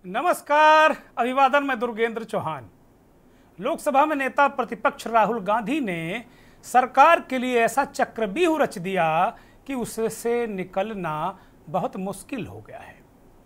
नमस्कार, अभिवादन। मैं दुर्गेंद्र चौहान। लोकसभा में नेता प्रतिपक्ष राहुल गांधी ने सरकार के लिए ऐसा चक्रव्यूह रच दिया कि उससे निकलना बहुत मुश्किल हो गया है।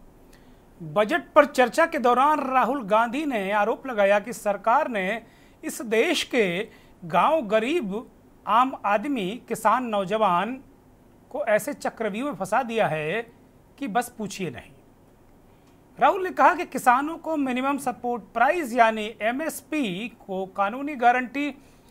बजट पर चर्चा के दौरान राहुल गांधी ने आरोप लगाया कि सरकार ने इस देश के गांव, गरीब, आम आदमी, किसान, नौजवान को ऐसे चक्रव्यूह में फंसा दिया है कि बस पूछिए नहीं। राहुल ने कहा कि किसानों को मिनिमम सपोर्ट प्राइस यानी एमएसपी को कानूनी गारंटी,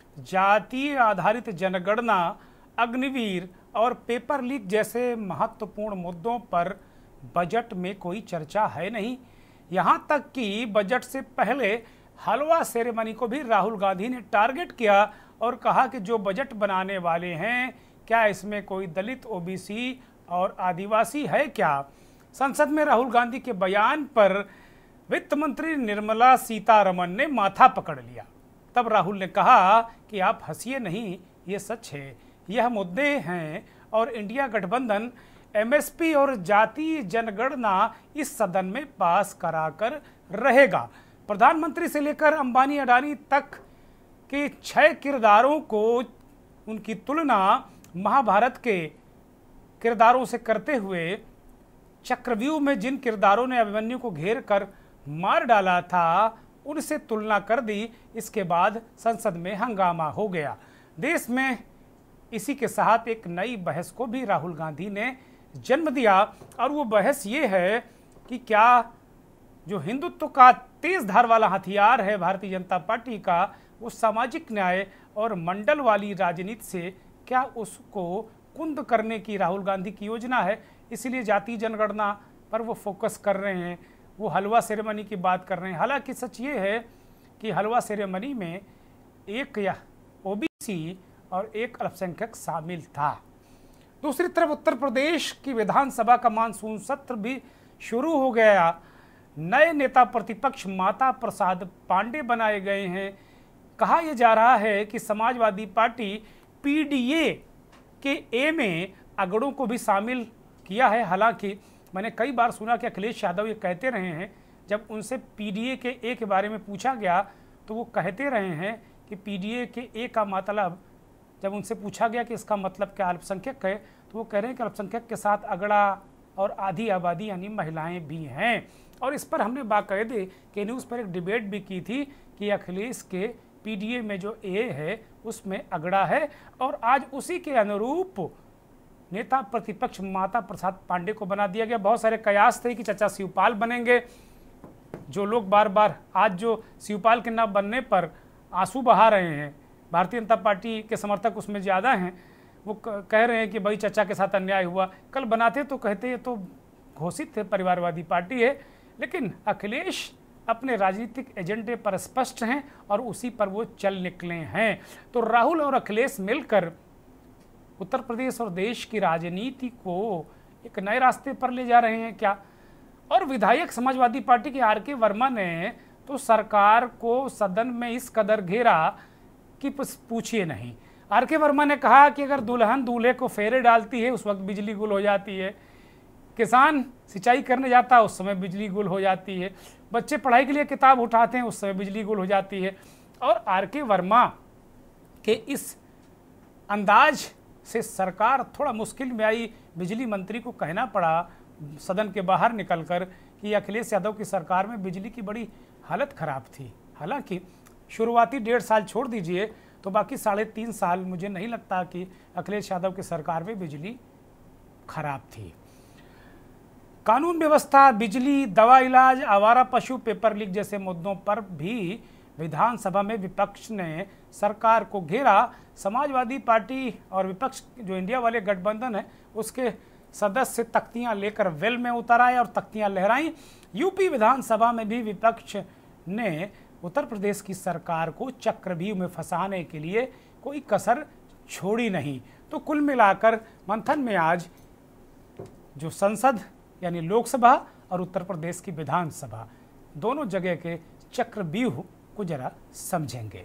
जातीय आधारित जनगणना, अग्निवीर और पेपर लीक जैसे महत्वपूर्ण मुद्दों पर बजट में कोई चर्चा है नहीं। यहां तक कि बजट से पहले हलवा सेरेमनी को भी राहुल गांधी ने टारगेट किया और कहा कि जो बजट बनाने वाले हैं, क्या इसमें कोई दलित, ओबीसी और आदिवासी है क्या? संसद में राहुल गांधी के बयान पर वित्त मंत्री निर्मला सीतारमण ने माथा पकड़ लिया। तब राहुल ने कहा कि आप हंसिए नहीं, ये सच है, यह मुद्दे हैं और इंडिया गठबंधन एमएसपी और जातीय जनगणना इस सदन में पास कराकर रहेगा। प्रधानमंत्री से लेकर अंबानी अडानी तक के 6 किरदारों को उनकी तुलना महाभारत के किरदारों से करते हुए चक्रव्यूह में जिन किरदारों ने अभिमन्यु को घेर कर मार डाला था, उनसे तुलना कर दी। इसके बाद संसद में हंगामा हो गया। देश में इसी के साथ एक नई बहस को भी राहुल गांधी ने जन्म दिया और वो बहस ये है कि क्या जो हिंदुत्व का तेज धार वाला हथियार है भारतीय जनता पार्टी का, वो सामाजिक न्याय और मंडल वाली राजनीति से क्या उसको कुंद करने की राहुल गांधी की योजना है। इसलिए जातीय जनगणना पर वो फोकस कर रहे हैं, वो हलवा सेरेमनी की बात कर रहे हैं। हालांकि सच ये है कि हलवा सेरेमनी में एक या ओबीसी और एक अल्पसंख्यक शामिल था। दूसरी तरफ उत्तर प्रदेश की विधानसभा का मानसून सत्र भी शुरू हो गया। नए नेता प्रतिपक्ष माता प्रसाद पांडे बनाए गए हैं। कहा यह जा रहा है कि समाजवादी पार्टी पीडीए के ए में अगड़ों को भी शामिल किया है। हालांकि मैंने कई बार सुना कि अखिलेश यादव ये कहते रहे हैं, जब उनसे पीडीए के ए के बारे में पूछा गया तो वो कहते रहे हैं कि पीडीए के ए का मतलब, जब उनसे पूछा गया कि इसका मतलब क्या अल्पसंख्यक है, तो वो कह रहे हैं कि अल्पसंख्यक के साथ अगड़ा और आधी आबादी यानी महिलाएं भी हैं। और इस पर हमने बाकायदे के न्यूज़ पर एक डिबेट भी की थी कि अखिलेश के पीडीए में जो ए है उसमें अगड़ा है, और आज उसी के अनुरूप नेता प्रतिपक्ष माता प्रसाद पांडे को बना दिया गया। बहुत सारे कयास थे कि चाचा शिवपाल बनेंगे। जो लोग बार बार आज जो शिवपाल के नाम बनने पर आंसू बहा रहे हैं, भारतीय जनता पार्टी के समर्थक उसमें ज़्यादा हैं, वो कह रहे हैं कि भाई चाचा के साथ अन्याय हुआ। कल बनाते तो कहते ये तो घोषित थे परिवारवादी पार्टी है, लेकिन अखिलेश अपने राजनीतिक एजेंडे पर स्पष्ट हैं और उसी पर वो चल निकले हैं। तो राहुल और अखिलेश मिलकर उत्तर प्रदेश और देश की राजनीति को एक नए रास्ते पर ले जा रहे हैं क्या? और विधायक समाजवादी पार्टी के आर.के. वर्मा ने तो सरकार को सदन में इस कदर घेरा कि पूछिए नहीं। आर.के. वर्मा ने कहा कि अगर दुल्हन दूल्हे को फेरे डालती है उस वक्त बिजली गुल हो जाती है, किसान सिंचाई करने जाता है उस समय बिजली गुल हो जाती है, बच्चे पढ़ाई के लिए किताब उठाते हैं उस समय बिजली गुल हो जाती है। और आर.के. वर्मा के इस अंदाज से सरकार थोड़ा मुश्किल में आई। बिजली मंत्री को कहना पड़ा सदन के बाहर निकलकर कि अखिलेश यादव की सरकार में बिजली की बड़ी हालत ख़राब थी। हालांकि शुरुआती 1.5 साल छोड़ दीजिए तो बाकी 3.5 साल मुझे नहीं लगता कि अखिलेश यादव की सरकार में बिजली खराब थी। कानून व्यवस्था, बिजली, दवा इलाज, आवारा पशु, पेपर लीक जैसे मुद्दों पर भी विधानसभा में विपक्ष ने सरकार को घेरा। समाजवादी पार्टी और विपक्ष जो इंडिया वाले गठबंधन है उसके सदस्य तख्तियां लेकर वेल में उतर आए और तख्तियां लहराई। यूपी विधानसभा में भी विपक्ष ने उत्तर प्रदेश की सरकार को चक्रव्यूह में फंसाने के लिए कोई कसर छोड़ी नहीं। तो कुल मिलाकर मंथन में आज जो संसद यानी लोकसभा और उत्तर प्रदेश की विधानसभा दोनों जगह के चक्रव्यूह को जरा समझेंगे।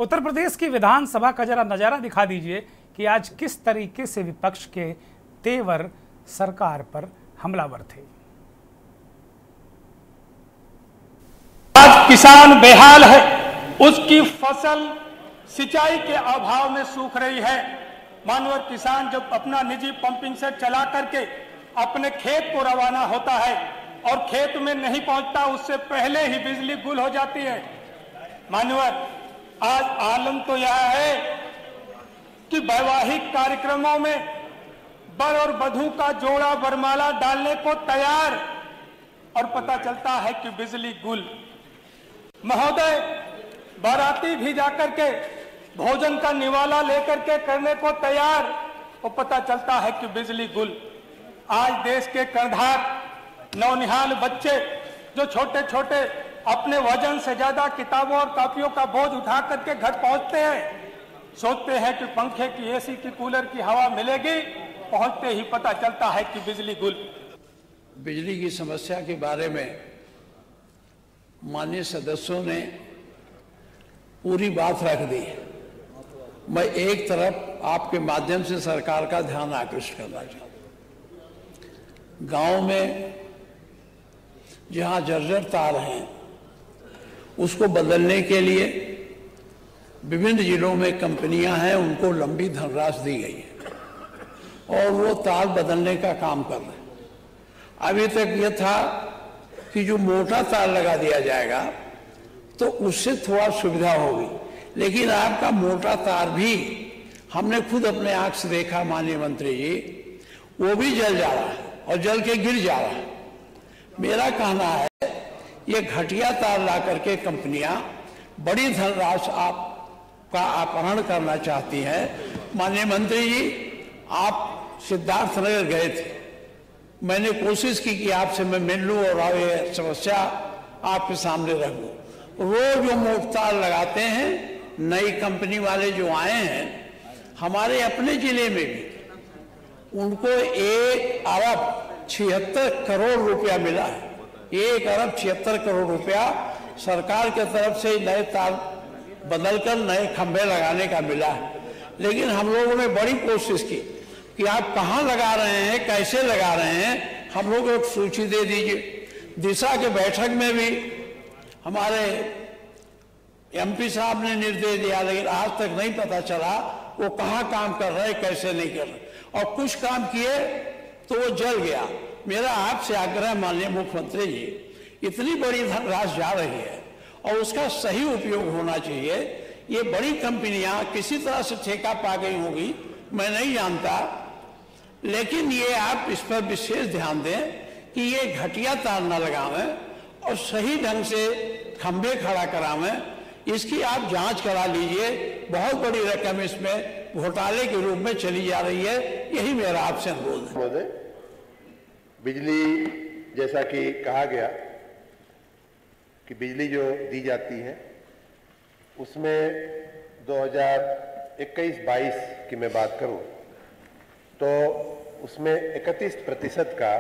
उत्तर प्रदेश की विधानसभा का जरा नजारा दिखा दीजिए कि आज किस तरीके से विपक्ष के तेवर सरकार पर हमलावर थे। आज किसान बेहाल है, उसकी फसल सिंचाई के अभाव में सूख रही है। मानवर किसान जब अपना निजी पंपिंग सेट चला करके अपने खेत को रवाना होता है और खेत में नहीं पहुंचता, उससे पहले ही बिजली गुल हो जाती है। मानवर आज आलम तो यह है कि वैवाहिक कार्यक्रमों में वर और वधू का जोड़ा वरमाला डालने को तैयार और पता चलता है कि बिजली गुल। महोदय बाराती भी जाकर के भोजन का निवाला लेकर के करने को तैयार और पता चलता है कि बिजली गुल। आज देश के कर्णधार नौनिहाल बच्चे जो छोटे छोटे अपने वजन से ज्यादा किताबों और कॉपियों का बोझ उठा करके घर पहुंचते हैं, सोचते हैं कि पंखे की, एसी की, कूलर की हवा मिलेगी, पहुंचते ही पता चलता है कि बिजली गुल। बिजली की समस्या के बारे में माननीय सदस्यों ने पूरी बात रख दी। मैं एक तरफ आपके माध्यम से सरकार का ध्यान आकृष्ट करना चाहता हूं। गांव में जहां जर्जर तार हैं उसको बदलने के लिए विभिन्न जिलों में कंपनियां हैं, उनको लंबी धनराशि दी गई है और वो तार बदलने का काम कर रहे हैं। अभी तक ये था कि जो मोटा तार लगा दिया जाएगा तो उससे थोड़ा सुविधा होगी, लेकिन आपका मोटा तार भी हमने खुद अपने आंख से देखा माननीय मंत्री जी, वो भी जल जा रहा है और जल के गिर जा रहा है। मेरा कहना है ये घटिया तार ला करके कंपनियां बड़ी धनराशि आपका अपहरण करना चाहती हैं। माननीय मंत्री जी, आप सिद्धार्थनगर गए थे, मैंने कोशिश की कि आपसे मैं मिल लूं और ये समस्या आपके सामने रख दूं। रोज वो मोटा तार लगाते हैं, नई कंपनी वाले जो आए हैं हमारे अपने जिले में भी उनको 1 अरब 76 करोड़ रुपया मिला है। 1 अरब 76 करोड़ रुपया सरकार के तरफ से नए तार बदलकर नए खंभे लगाने का मिला है। लेकिन हम लोगों ने बड़ी कोशिश की कि आप कहाँ लगा रहे हैं, कैसे लगा रहे हैं, हम लोग एक सूची दे दीजिए। दिशा के बैठक में भी हमारे एमपी साहब ने निर्देश दिया, लेकिन आज तक नहीं पता चला वो कहाँ काम कर रहे, कैसे नहीं कर रहे, और कुछ काम किए तो वो जल गया। मेरा आपसे आग्रह माननीय मुख्यमंत्री जी, इतनी बड़ी धनराशि जा रही है और उसका सही उपयोग होना चाहिए। ये बड़ी कंपनियां किसी तरह से ठेका पा गई होगी, मैं नहीं जानता, लेकिन ये आप इस पर विशेष ध्यान दें कि ये घटिया तार न लगावें और सही ढंग से खंभे खड़ा करावें। इसकी आप जांच करा लीजिए। बहुत बड़ी रकम इसमें घोटाले के रूप में चली जा रही है, यही मेरा आपसे अनुरोध है। महोदय, बिजली जैसा कि कहा गया कि बिजली जो दी जाती है उसमें 2021-22 की मैं बात करूं तो उसमें 31% का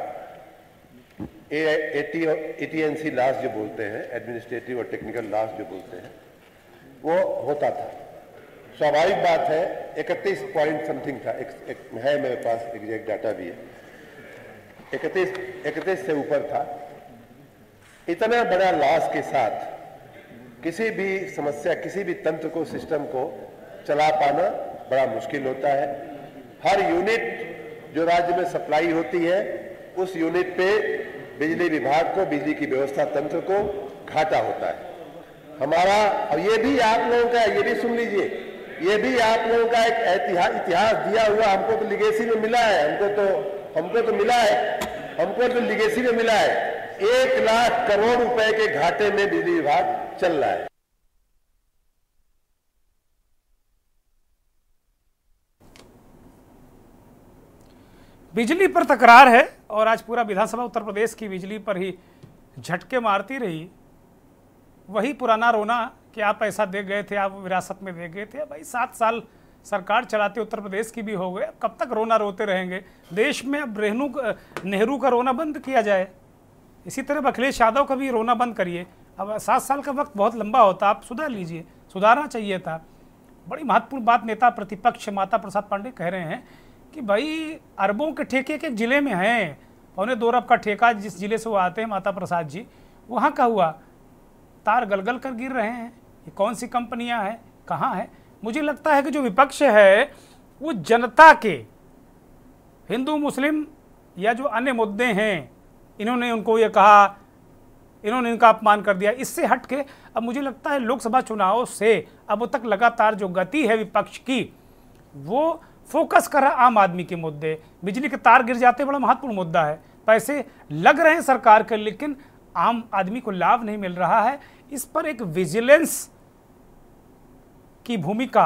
AT&C लॉस जो बोलते हैं, एडमिनिस्ट्रेटिव और टेक्निकल लॉस जो बोलते हैं, वो होता था। स्वाभाविक बात है 31 पॉइंट समथिंग था, एक है मेरे पास एग्जैक्ट डाटा भी है, 31 से ऊपर था। इतना बड़ा लॉस के साथ किसी भी समस्या, किसी भी तंत्र को, सिस्टम को चला पाना बड़ा मुश्किल होता है। हर यूनिट जो राज्य में सप्लाई होती है उस यूनिट पे बिजली विभाग को, बिजली की व्यवस्था तंत्र को घाटा होता है हमारा। और ये भी आप लोगों का, ये भी सुन लीजिए, ये भी आप लोगों का एक इतिहास दिया हुआ, हमको तो लिगेसी में मिला है, हमको तो मिला है, हमको तो लिगेसी में मिला है। 1 लाख करोड़ रुपए के घाटे में बिजली विभाग चल रहा है। बिजली पर तकरार है और आज पूरा विधानसभा उत्तर प्रदेश की बिजली पर ही झटके मारती रही। वही पुराना रोना कि आप पैसा दे गए थे, आप विरासत में दे गए थे। भाई 7 साल सरकार चलाते उत्तर प्रदेश की भी हो गए, अब कब तक रोना रोते रहेंगे देश में? अब नेहरू का रोना बंद किया जाए, इसी तरह अखिलेश यादव का भी रोना बंद करिए। अब 7 साल का वक्त बहुत लंबा होता, आप सुधार लीजिए, सुधारना चाहिए था। बड़ी महत्वपूर्ण बात नेता प्रतिपक्ष माता प्रसाद पांडे कह रहे हैं कि भाई अरबों के ठेके के जिले में हैं, 1.25 अरब का ठेका जिस जिले से वो आते हैं माता प्रसाद जी, वहाँ का हुआ, तार गलगल कर गिर रहे हैं। ये कौन सी कंपनियां हैं, कहाँ है? मुझे लगता है कि जो विपक्ष है वो जनता के, हिंदू मुस्लिम या जो अन्य मुद्दे हैं, इन्होंने उनको ये कहा, इन्होंने इनका अपमान कर दिया, इससे हट के अब मुझे लगता है लोकसभा चुनाव से अब तक लगातार जो गति है विपक्ष की, वो फोकस कर रहा आम आदमी के मुद्दे। बिजली के तार गिर जाते बड़ा महत्वपूर्ण मुद्दा है, पैसे लग रहे हैं सरकार के, लेकिन आम आदमी को लाभ नहीं मिल रहा है। इस पर एक विजिलेंस की भूमिका,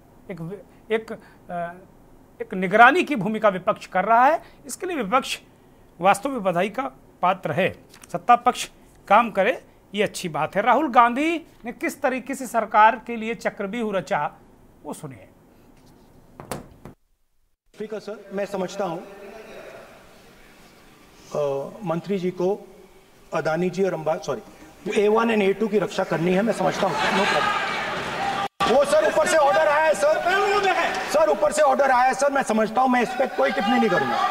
एक निगरानी की भूमिका विपक्ष कर रहा है। इसके लिए विपक्ष वास्तव में बधाई का पात्र है। सत्ता पक्ष काम करे, ये अच्छी बात है। राहुल गांधी ने किस तरीके से सरकार के लिए चक्रव्यूह रचा, वो सुनिए। स्पीकर सर, मैं समझता हूं मंत्री जी को अदानी जी और A1 एंड A2 की रक्षा करनी है, मैं समझता हूं, नो प्रॉब्लम। वो सर ऊपर से ऑर्डर आया है सर, ऊपर से ऑर्डर आया है सर, मैं समझता हूं, मैं इस पर कोई टिप्पणी नहीं करूंगा।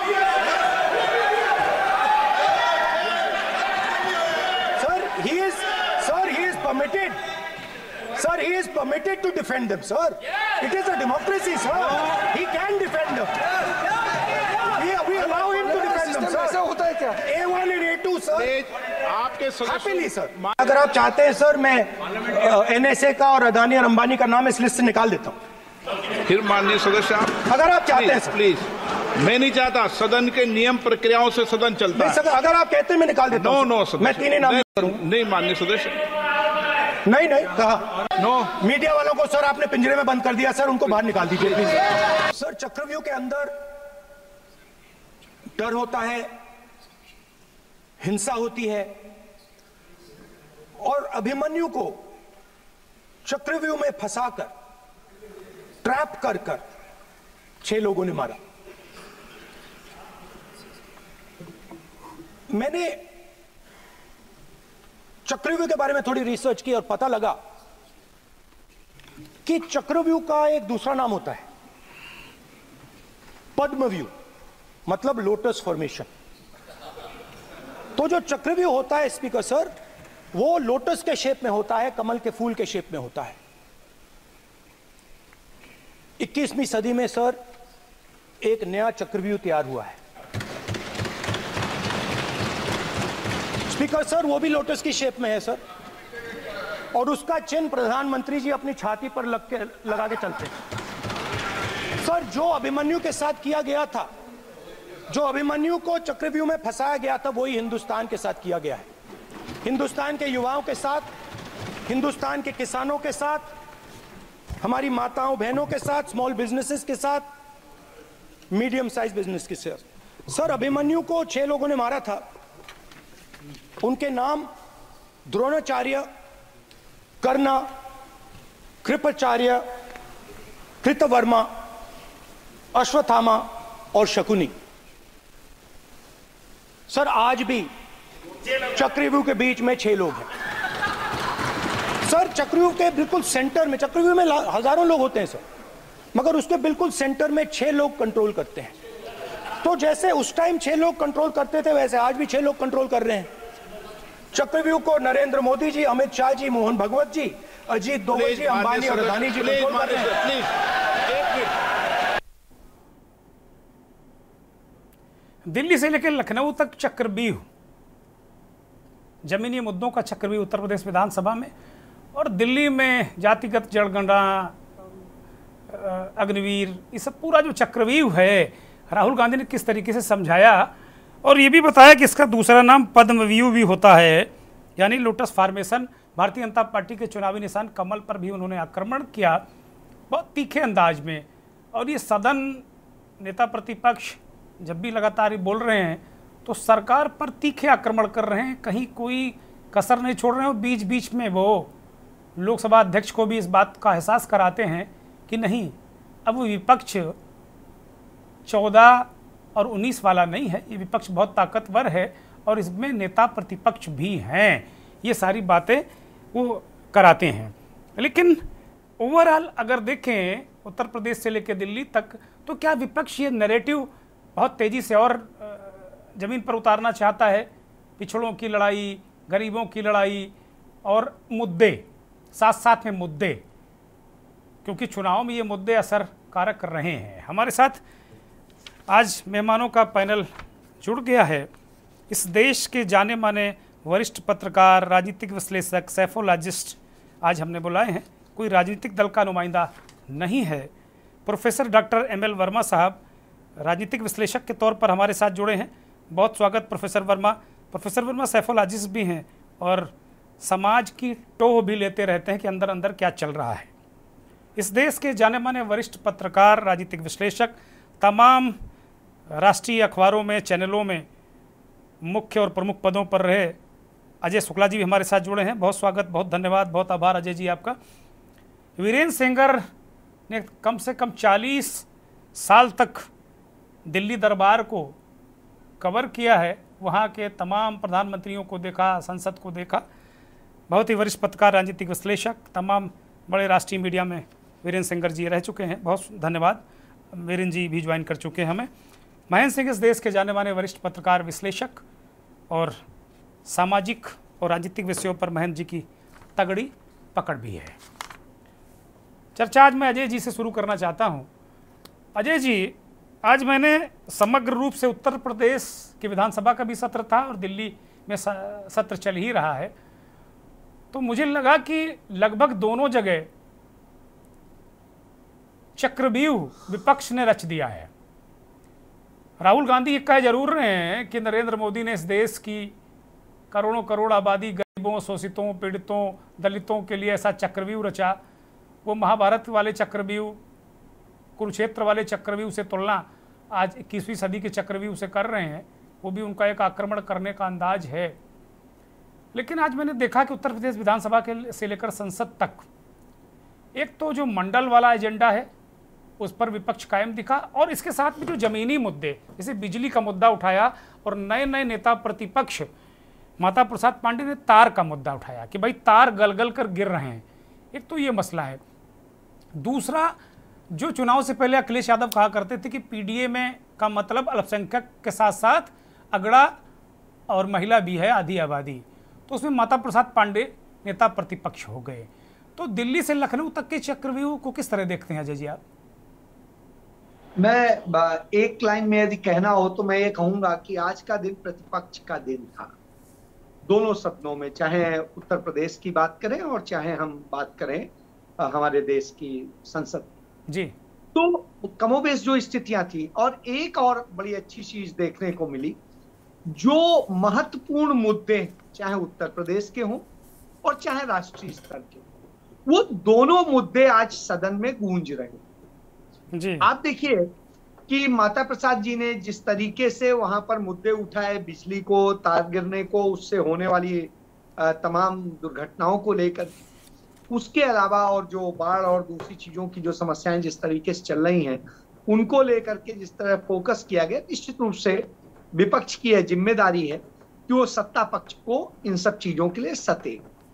He is permitted to defend them, sir. It is a democracy, sir. He can defend them. We allow him to defend them, sir. ऐसा होता है क्या? A1 and A2, sir. आपके happily, sir. अगर आप चाहते हैं, सर, मैं NSA का और अदानी और अंबानी का नाम इस लिस्ट से निकाल देता हूँ। फिर माननीय सदस्य आप, अगर आप चाहते हैं, प्लीज। मैं नहीं चाहता, सदन के नियम प्रक्रियाओं से सदन चलता है। अगर आप कहते हैं मैं निकाल देता हूँ। नो, मैं 3 नाम करूँगा। नहीं माननीय सदस्य, नहीं कहा नो। मीडिया वालों को सर आपने पिंजरे में बंद कर दिया, सर उनको बाहर निकाल दीजिए प्लीज। सर, चक्रव्यूह के अंदर डर होता है, हिंसा होती है, और अभिमन्यु को चक्रव्यूह में फंसाकर, ट्रैप कर 6 लोगों ने मारा। मैंने चक्रव्यूह के बारे में थोड़ी रिसर्च की और पता लगा कि चक्रव्यूह का एक दूसरा नाम होता है पद्मव्यूह, मतलब लोटस फॉर्मेशन। तो जो चक्रव्यूह होता है स्पीकर सर, वो लोटस के शेप में होता है, कमल के फूल के शेप में होता है। 21वीं सदी में सर एक नया चक्रव्यूह तैयार हुआ है स्पीकर सर, वो भी लोटस की शेप में है सर, और उसका चिन्ह प्रधानमंत्री जी अपनी छाती पर लगा के चलते हैं। सर, जो अभिमन्यु के साथ किया गया था, जो अभिमन्यु को चक्रव्यूह में फंसाया गया था, वही हिंदुस्तान के साथ किया गया है। हिंदुस्तान के युवाओं के साथ, हिंदुस्तान के किसानों के साथ, हमारी माताओं बहनों के साथ, स्मॉल बिजनेसेस के साथ, मीडियम साइज बिजनेस के साथ। सर, अभिमन्यु को 6 लोगों ने मारा था। उनके नाम द्रोणाचार्य, कर्ण, कृपाचार्य, कृतवर्मा, अश्वत्थामा और शकुनी। सर, आज भी चक्रव्यूह के बीच में 6 लोग हैं। सर, चक्रव्यूह के बिल्कुल सेंटर में, चक्रव्यूह में हजारों लोग होते हैं सर, मगर उसके बिल्कुल सेंटर में 6 लोग कंट्रोल करते हैं। तो जैसे उस टाइम 6 लोग कंट्रोल करते थे, वैसे आज भी 6 लोग कंट्रोल कर रहे हैं। चक्रव्यूह को नरेंद्र मोदी जी, अमित शाह जी, मोहन भगवत जी, अजीत दोवल जी, अंबानी और अदानी जी कंट्रोल कर रहे हैं। दिल्ली से लेकर लखनऊ तक चक्रव्यूह, जमीनी मुद्दों का चक्रव्यूह उत्तर प्रदेश विधानसभा में, और दिल्ली में जातिगत जनगणना, अग्निवीर, ये सब पूरा जो चक्रव्यूह है, राहुल गांधी ने किस तरीके से समझाया, और ये भी बताया कि इसका दूसरा नाम पद्मव्यूह भी होता है, यानी lotus formation. Bharatiya Janata party के चुनावी निशान कमल पर भी उन्होंने आक्रमण किया, बहुत तीखे अंदाज में। और ये सदन, नेता प्रतिपक्ष जब भी लगातार बोल रहे हैं तो सरकार पर तीखे आक्रमण कर रहे हैं, कहीं कोई कसर नहीं छोड़ रहे हैं। और बीच बीच में वो लोकसभा अध्यक्ष को भी इस बात का एहसास कराते हैं कि नहीं, अब विपक्ष 14 और 19 वाला नहीं है, ये विपक्ष बहुत ताकतवर है और इसमें नेता प्रतिपक्ष भी हैं। ये सारी बातें वो कराते हैं। लेकिन ओवरऑल अगर देखें उत्तर प्रदेश से लेकर दिल्ली तक, तो क्या विपक्ष ये नैरेटिव बहुत तेजी से और जमीन पर उतारना चाहता है? पिछड़ों की लड़ाई, गरीबों की लड़ाई और मुद्दे, साथ साथ में मुद्दे, क्योंकि चुनाव में ये मुद्दे असर कारक कर रहे हैं। हमारे साथ आज मेहमानों का पैनल जुड़ गया है। इस देश के जाने माने वरिष्ठ पत्रकार, राजनीतिक विश्लेषक, सैफोलॉजिस्ट आज हमने बुलाए हैं। कोई राजनीतिक दल का नुमाइंदा नहीं है। प्रोफेसर डॉक्टर ML वर्मा साहब राजनीतिक विश्लेषक के तौर पर हमारे साथ जुड़े हैं। बहुत स्वागत professor Verma. Professor Verma psephologist भी हैं और समाज की टोह भी लेते रहते हैं कि अंदर अंदर क्या चल रहा है। इस देश के जाने माने वरिष्ठ पत्रकार, राजनीतिक विश्लेषक, तमाम राष्ट्रीय अखबारों में, चैनलों में मुख्य और प्रमुख पदों पर रहे अजय शुक्ला जी भी हमारे साथ जुड़े हैं। बहुत स्वागत, बहुत धन्यवाद, बहुत आभार अजय जी आपका। वीरेंद्र सेंगर ने कम से कम 40 साल तक दिल्ली दरबार को कवर किया है, वहाँ के तमाम प्रधानमंत्रियों को देखा, संसद को देखा। बहुत ही वरिष्ठ पत्रकार, राजनीतिक विश्लेषक, तमाम बड़े राष्ट्रीय मीडिया में वीरेंद्र सेंगर जी रह चुके हैं। बहुत धन्यवाद, वीरेंद्र जी भी ज्वाइन कर चुके हैं हमें। महेंद्र सिंह इस देश के जाने माने वरिष्ठ पत्रकार, विश्लेषक और सामाजिक और राजनीतिक विषयों पर महेंद्र जी की तगड़ी पकड़ भी है। चर्चा आज मैं अजय जी से शुरू करना चाहता हूं। अजय जी, आज मैंने समग्र रूप से उत्तर प्रदेश की विधानसभा का भी सत्र था और दिल्ली में सत्र चल ही रहा है, तो मुझे लगा कि लगभग दोनों जगह चक्रव्यूह विपक्ष ने रच दिया है। राहुल गांधी ये कह जरूर रहे हैं कि नरेंद्र मोदी ने इस देश की करोड़ों करोड़ आबादी, गरीबों, शोषितों, पीड़ितों, दलितों के लिए ऐसा चक्रव्यूह रचा। वो महाभारत वाले चक्रव्यूह, कुरुक्षेत्र वाले चक्रव्यूह से तुलना आज 21वीं सदी के चक्रव्यूह से कर रहे हैं। वो भी उनका एक आक्रमण करने का अंदाज है। लेकिन आज मैंने देखा कि उत्तर प्रदेश विधानसभा के से लेकर संसद तक एक तो जो मंडल वाला एजेंडा है उस पर विपक्ष कायम दिखा, और इसके साथ में जो जमीनी मुद्दे, जैसे बिजली का मुद्दा उठाया और नए नए नेता प्रतिपक्ष माता प्रसाद पांडे ने तार का मुद्दा उठाया कि भाई तार गल गल कर गिर रहे हैं। एक तो ये मसला है। दूसरा, जो चुनाव से पहले अखिलेश यादव कहा करते थे कि पीडीए में का मतलब अल्पसंख्यक के साथ साथ अगड़ा और महिला भी है, आधी आबादी, तो उसमें माता प्रसाद पांडे नेता प्रतिपक्ष हो गए। तो दिल्ली से लखनऊ तक के चक्रव्यूह को किस तरह देखते हैं अजय जी आप? मैं एक लाइन में यदि कहना हो तो मैं ये कहूंगा कि आज का दिन प्रतिपक्ष का दिन था दोनों सदनों में, चाहे उत्तर प्रदेश की बात करें और चाहे हम बात करें हमारे देश की संसद जी। तो कमोबेश जो स्थितियां थी, और एक और बड़ी अच्छी चीज देखने को मिली, जो महत्वपूर्ण मुद्दे चाहे उत्तर प्रदेश के हों और चाहे राष्ट्रीय स्तर के, वो दोनों मुद्दे आज सदन में गूंज रहे हैं जी। आप देखिए कि माता प्रसाद जी ने जिस तरीके से वहां पर मुद्दे उठाए, बिजली को, तार गिरने को, उससे होने वाली तमाम दुर्घटनाओं को लेकर, उसके अलावा और जो बाढ़ और दूसरी चीजों की जो समस्याएं जिस तरीके से चल रही हैं उनको लेकर के जिस तरह फोकस किया गया, निश्चित रूप से विपक्ष की यह जिम्मेदारी है कि वो सत्ता पक्ष को इन सब चीजों के लिए सते।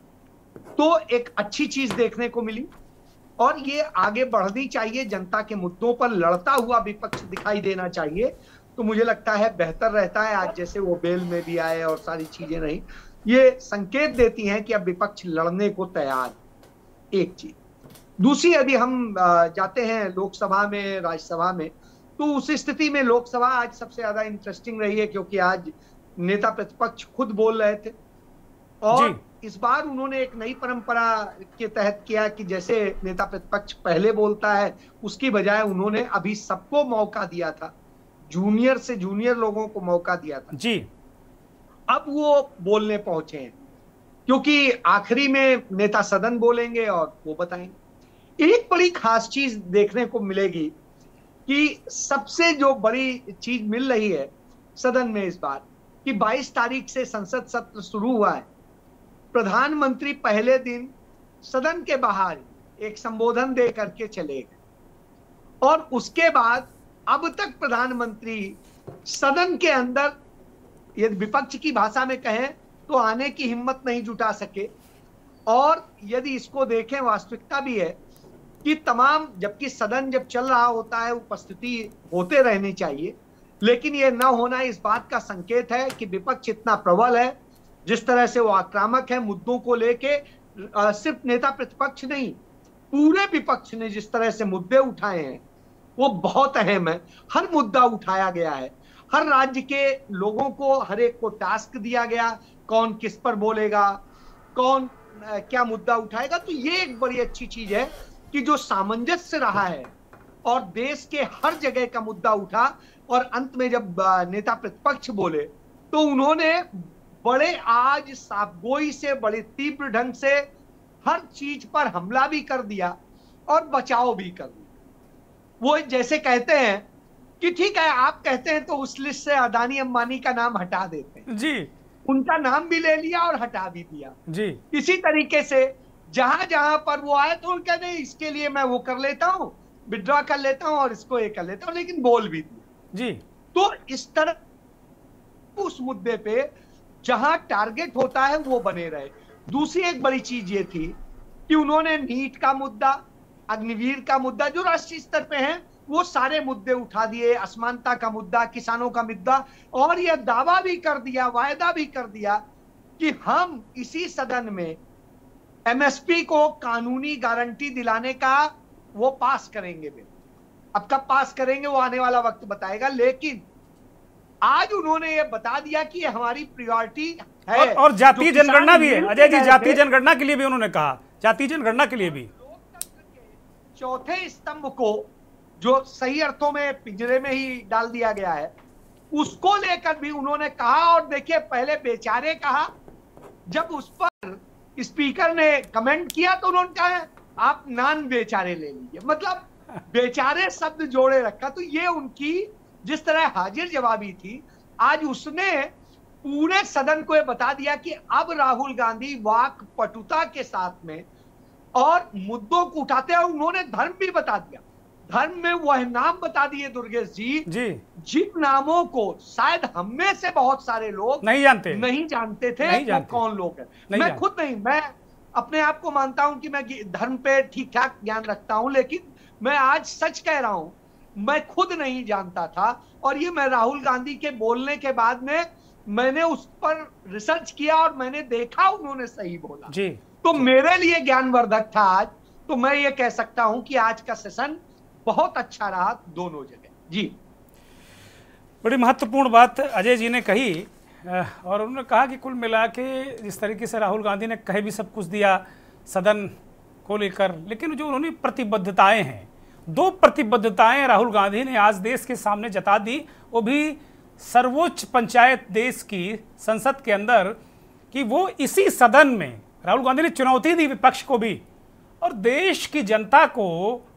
तो एक अच्छी चीज देखने को मिली और ये आगे बढ़नी चाहिए। जनता के मुद्दों पर लड़ता हुआ विपक्ष दिखाई देना चाहिए, तो मुझे लगता है बेहतर रहता है। आज जैसे वो बेल में भी आए और सारी चीजें नहीं, ये संकेत देती हैं कि अब विपक्ष लड़ने को तैयार। एक चीज। दूसरी, यदि हम जाते हैं लोकसभा में, राज्यसभा में, तो उस स्थिति में लोकसभा आज सबसे ज्यादा इंटरेस्टिंग रही है, क्योंकि आज नेता प्रतिपक्ष खुद बोल रहे थे और इस बार उन्होंने एक नई परंपरा के तहत किया कि जैसे नेता प्रतिपक्ष पहले बोलता है, उसकी बजाय उन्होंने अभी सबको मौका दिया था, जूनियर से जूनियर लोगों को मौका दिया था जी। अब वो बोलने पहुंचे हैं, क्योंकि आखिरी में नेता सदन बोलेंगे और वो बताएंगे। एक बड़ी खास चीज देखने को मिलेगी कि सबसे जो बड़ी चीज मिल रही है सदन में इस बार कि 22 तारीख से संसद सत्र शुरू हुआ है। प्रधानमंत्री पहले दिन सदन के बाहर एक संबोधन दे करके चले गए और उसके बाद अब तक प्रधानमंत्री सदन के अंदर, यदि विपक्ष की भाषा में कहें तो आने की हिम्मत नहीं जुटा सके। और यदि इसको देखें, वास्तविकता भी है कि तमाम, जबकि सदन जब चल रहा होता है उपस्थिति होते रहनी चाहिए, लेकिन ये न होना इस बात का संकेत है कि विपक्ष इतना प्रबल है, जिस तरह से वो आक्रामक है मुद्दों को लेके। सिर्फ नेता प्रतिपक्ष नहीं, पूरे विपक्ष ने जिस तरह से मुद्दे उठाए हैं वो बहुत अहम है। हर मुद्दा उठाया गया है, हर राज्य के लोगों को, हर एक को टास्क दिया गया, कौन किस पर बोलेगा, कौन क्या मुद्दा उठाएगा। तो ये एक बड़ी अच्छी चीज है कि जो सामंजस्य रहा है और देश के हर जगह का मुद्दा उठा, और अंत में जब नेता प्रतिपक्ष बोले तो उन्होंने बड़े आज साफगोई से, बड़े तीव्र ढंग से हर चीज पर हमला भी कर दिया और बचाव भी कर दिया। वो जैसे कहते हैं कि ठीक है, आप कहते हैं तो उस लिस्ट से अदानी अंबानी का नाम हटा देते हैं जी, उनका नाम भी ले लिया और हटा भी दिया जी। इसी तरीके से जहां जहां पर वो आए तो उनका नहीं, इसके लिए मैं वो कर लेता हूं, विड्रॉ कर लेता हूं और इसको ये कर लेता हूं, लेकिन बोल भी दिया जी। तो इस तरह उस मुद्दे पे जहां टारगेट होता है वो बने रहे। दूसरी एक बड़ी चीज ये थी कि उन्होंने नीट का मुद्दा, अग्निवीर का मुद्दा जो राष्ट्रीय स्तर पे हैं, वो सारे मुद्दे उठा दिए, असमानता का मुद्दा, किसानों का मुद्दा, और यह दावा भी कर दिया, वायदा भी कर दिया कि हम इसी सदन में एमएसपी को कानूनी गारंटी दिलाने का वो पास करेंगे। अब कब पास करेंगे वो आने वाला वक्त बताएगा, लेकिन आज उन्होंने ये बता दिया कि ये हमारी प्रायोरिटी है। और जातीय जनगणना भी है अजय जी, जातीय जनगणना के लिए भी उन्होंने कहा, जातीय जनगणना के लिए भी चौथे स्तंभ को जो सही अर्थों में पिंजरे में ही डाल दिया गया है, उसको लेकर भी उन्होंने कहा। और देखिए, पहले बेचारे कहा, जब उस पर स्पीकर ने कमेंट किया तो उन्होंने कहा आप नान बेचारे ले लीजिए, मतलब बेचारे शब्द जोड़े रखा। तो ये उनकी जिस तरह हाजिर जवाबी थी, आज उसने पूरे सदन को ये बता दिया कि अब राहुल गांधी वाक पटुता के साथ में और मुद्दों को उठाते हैं। उन्होंने धर्म भी बता दिया, धर्म में वह नाम बता दिए दुर्गेश जी जिन नामों को शायद हम में से बहुत सारे लोग नहीं जानते थे वो कौन लोग हैं। मैं खुद नहीं, मैं अपने आप को मानता हूं कि मैं धर्म पे ठीक ठाक ज्ञान रखता हूं, लेकिन मैं आज सच कह रहा हूं, मैं खुद नहीं जानता था। और ये मैं राहुल गांधी के बोलने के बाद में मैंने उस पर रिसर्च किया और मैंने देखा उन्होंने सही बोला जी। तो मेरे लिए ज्ञानवर्धक था आज। तो मैं ये कह सकता हूं कि आज का सेशन बहुत अच्छा रहा दोनों जगह जी। बड़ी महत्वपूर्ण बात अजय जी ने कही, और उन्होंने कहा कि कुल मिला के जिस तरीके से राहुल गांधी ने कहे भी सब कुछ दिया सदन को लेकर, लेकिन जो उन्होंने प्रतिबद्धताएं हैं, 2 प्रतिबद्धताएं राहुल गांधी ने आज देश के सामने जता दी, वो भी सर्वोच्च पंचायत देश की संसद के अंदर, कि वो इसी सदन में राहुल गांधी ने चुनौती दी विपक्ष को भी, और देश की जनता को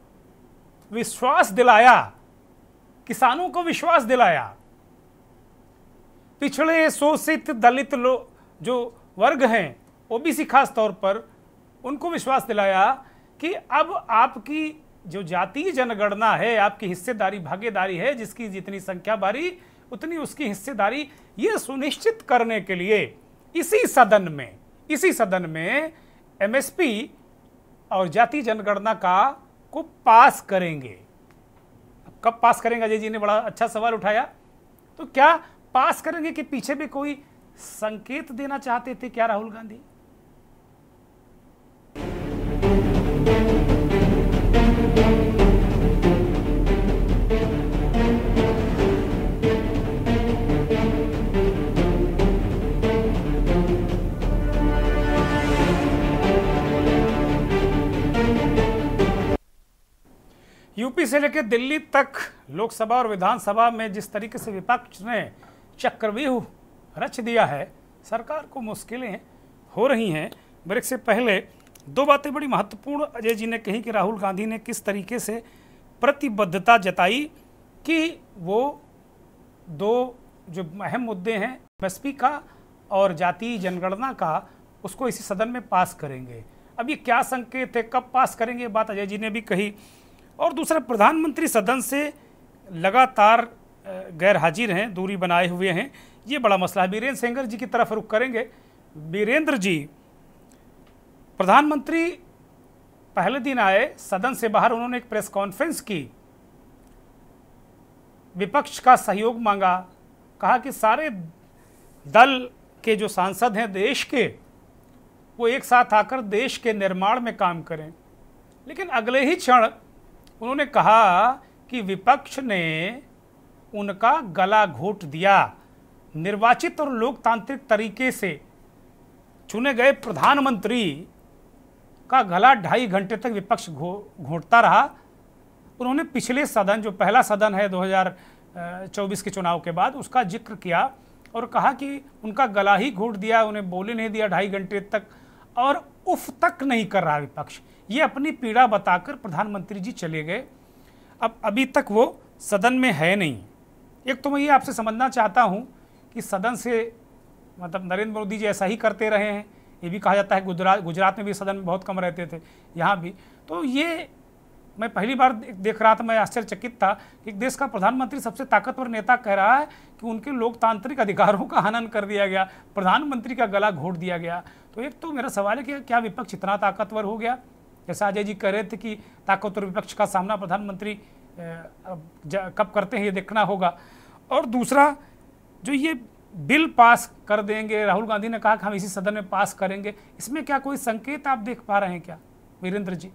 विश्वास दिलाया, किसानों को विश्वास दिलाया, पिछड़े शोषित दलित लोग जो वर्ग हैं, ओबीसी खास तौर पर, उनको विश्वास दिलाया कि अब आपकी जो जातीय जनगणना है, आपकी हिस्सेदारी भागीदारी है, जिसकी जितनी संख्या बारी उतनी उसकी हिस्सेदारी, ये सुनिश्चित करने के लिए इसी सदन में एमएसपी और जातीय जनगणना को पास करेंगे। कब पास करेंगे? अजय जी ने बड़ा अच्छा सवाल उठाया। तो क्या पास करेंगे कि पीछे भी कोई संकेत देना चाहते थे क्या राहुल गांधी? यूपी से लेकर दिल्ली तक लोकसभा और विधानसभा में जिस तरीके से विपक्ष ने चक्रव्यूह रच दिया है, सरकार को मुश्किलें हो रही हैं। ब्रेक से पहले 2 बातें बड़ी महत्वपूर्ण अजय जी ने कही कि राहुल गांधी ने किस तरीके से प्रतिबद्धता जताई कि वो 2 जो अहम मुद्दे हैं, एमएसपी का और जातीय जनगणना का, उसको इसी सदन में पास करेंगे। अब ये क्या संकेत है, कब पास करेंगे, ये बात अजय जी ने भी कही। और दूसरा, प्रधानमंत्री सदन से लगातार गैर हाजिर हैं, दूरी बनाए हुए हैं, ये बड़ा मसला है। वीरेंद्र सेंगर जी की तरफ रुख करेंगे। वीरेंद्र जी, प्रधानमंत्री पहले दिन आए सदन से बाहर उन्होंने एक प्रेस कॉन्फ्रेंस की, विपक्ष का सहयोग मांगा, कहा कि सारे दल के जो सांसद हैं देश के, वो एक साथ आकर देश के निर्माण में काम करें। लेकिन अगले ही क्षण उन्होंने कहा कि विपक्ष ने उनका गला घोट दिया। निर्वाचित और लोकतांत्रिक तरीके से चुने गए प्रधानमंत्री का गला 2.5 घंटे तक विपक्ष घोटता रहा। उन्होंने पिछले सदन, जो पहला सदन है 2024 के चुनाव के बाद, उसका जिक्र किया और कहा कि उनका गला ही घोट दिया, उन्हें बोलने नहीं दिया 2.5 घंटे तक, और उफ तक नहीं कर रहा विपक्ष। ये अपनी पीड़ा बताकर प्रधानमंत्री जी चले गए। अब अभी तक वो सदन में है नहीं। एक तो मैं ये आपसे समझना चाहता हूँ कि सदन से मतलब नरेंद्र मोदी जी ऐसा ही करते रहे हैं। ये भी कहा जाता है गुजरात में भी सदन में बहुत कम रहते थे, यहाँ भी। तो ये मैं पहली बार देख रहा था, मैं आश्चर्यचकित था कि देश का प्रधानमंत्री सबसे ताकतवर नेता कह रहा है कि उनके लोकतांत्रिक अधिकारों का हनन कर दिया गया, प्रधानमंत्री का गला घोट दिया गया। तो एक तो मेरा सवाल है कि क्या विपक्ष इतना ताकतवर हो गया, जैसा अजय जी कह रहे थे कि ताकतवर विपक्ष का सामना प्रधानमंत्री कब करते हैं ये देखना होगा। और दूसरा, जो ये बिल पास कर देंगे, राहुल गांधी ने कहा कि हम इसी सदन में पास करेंगे, इसमें क्या कोई संकेत आप देख पा रहे हैं क्या वीरेंद्र जी?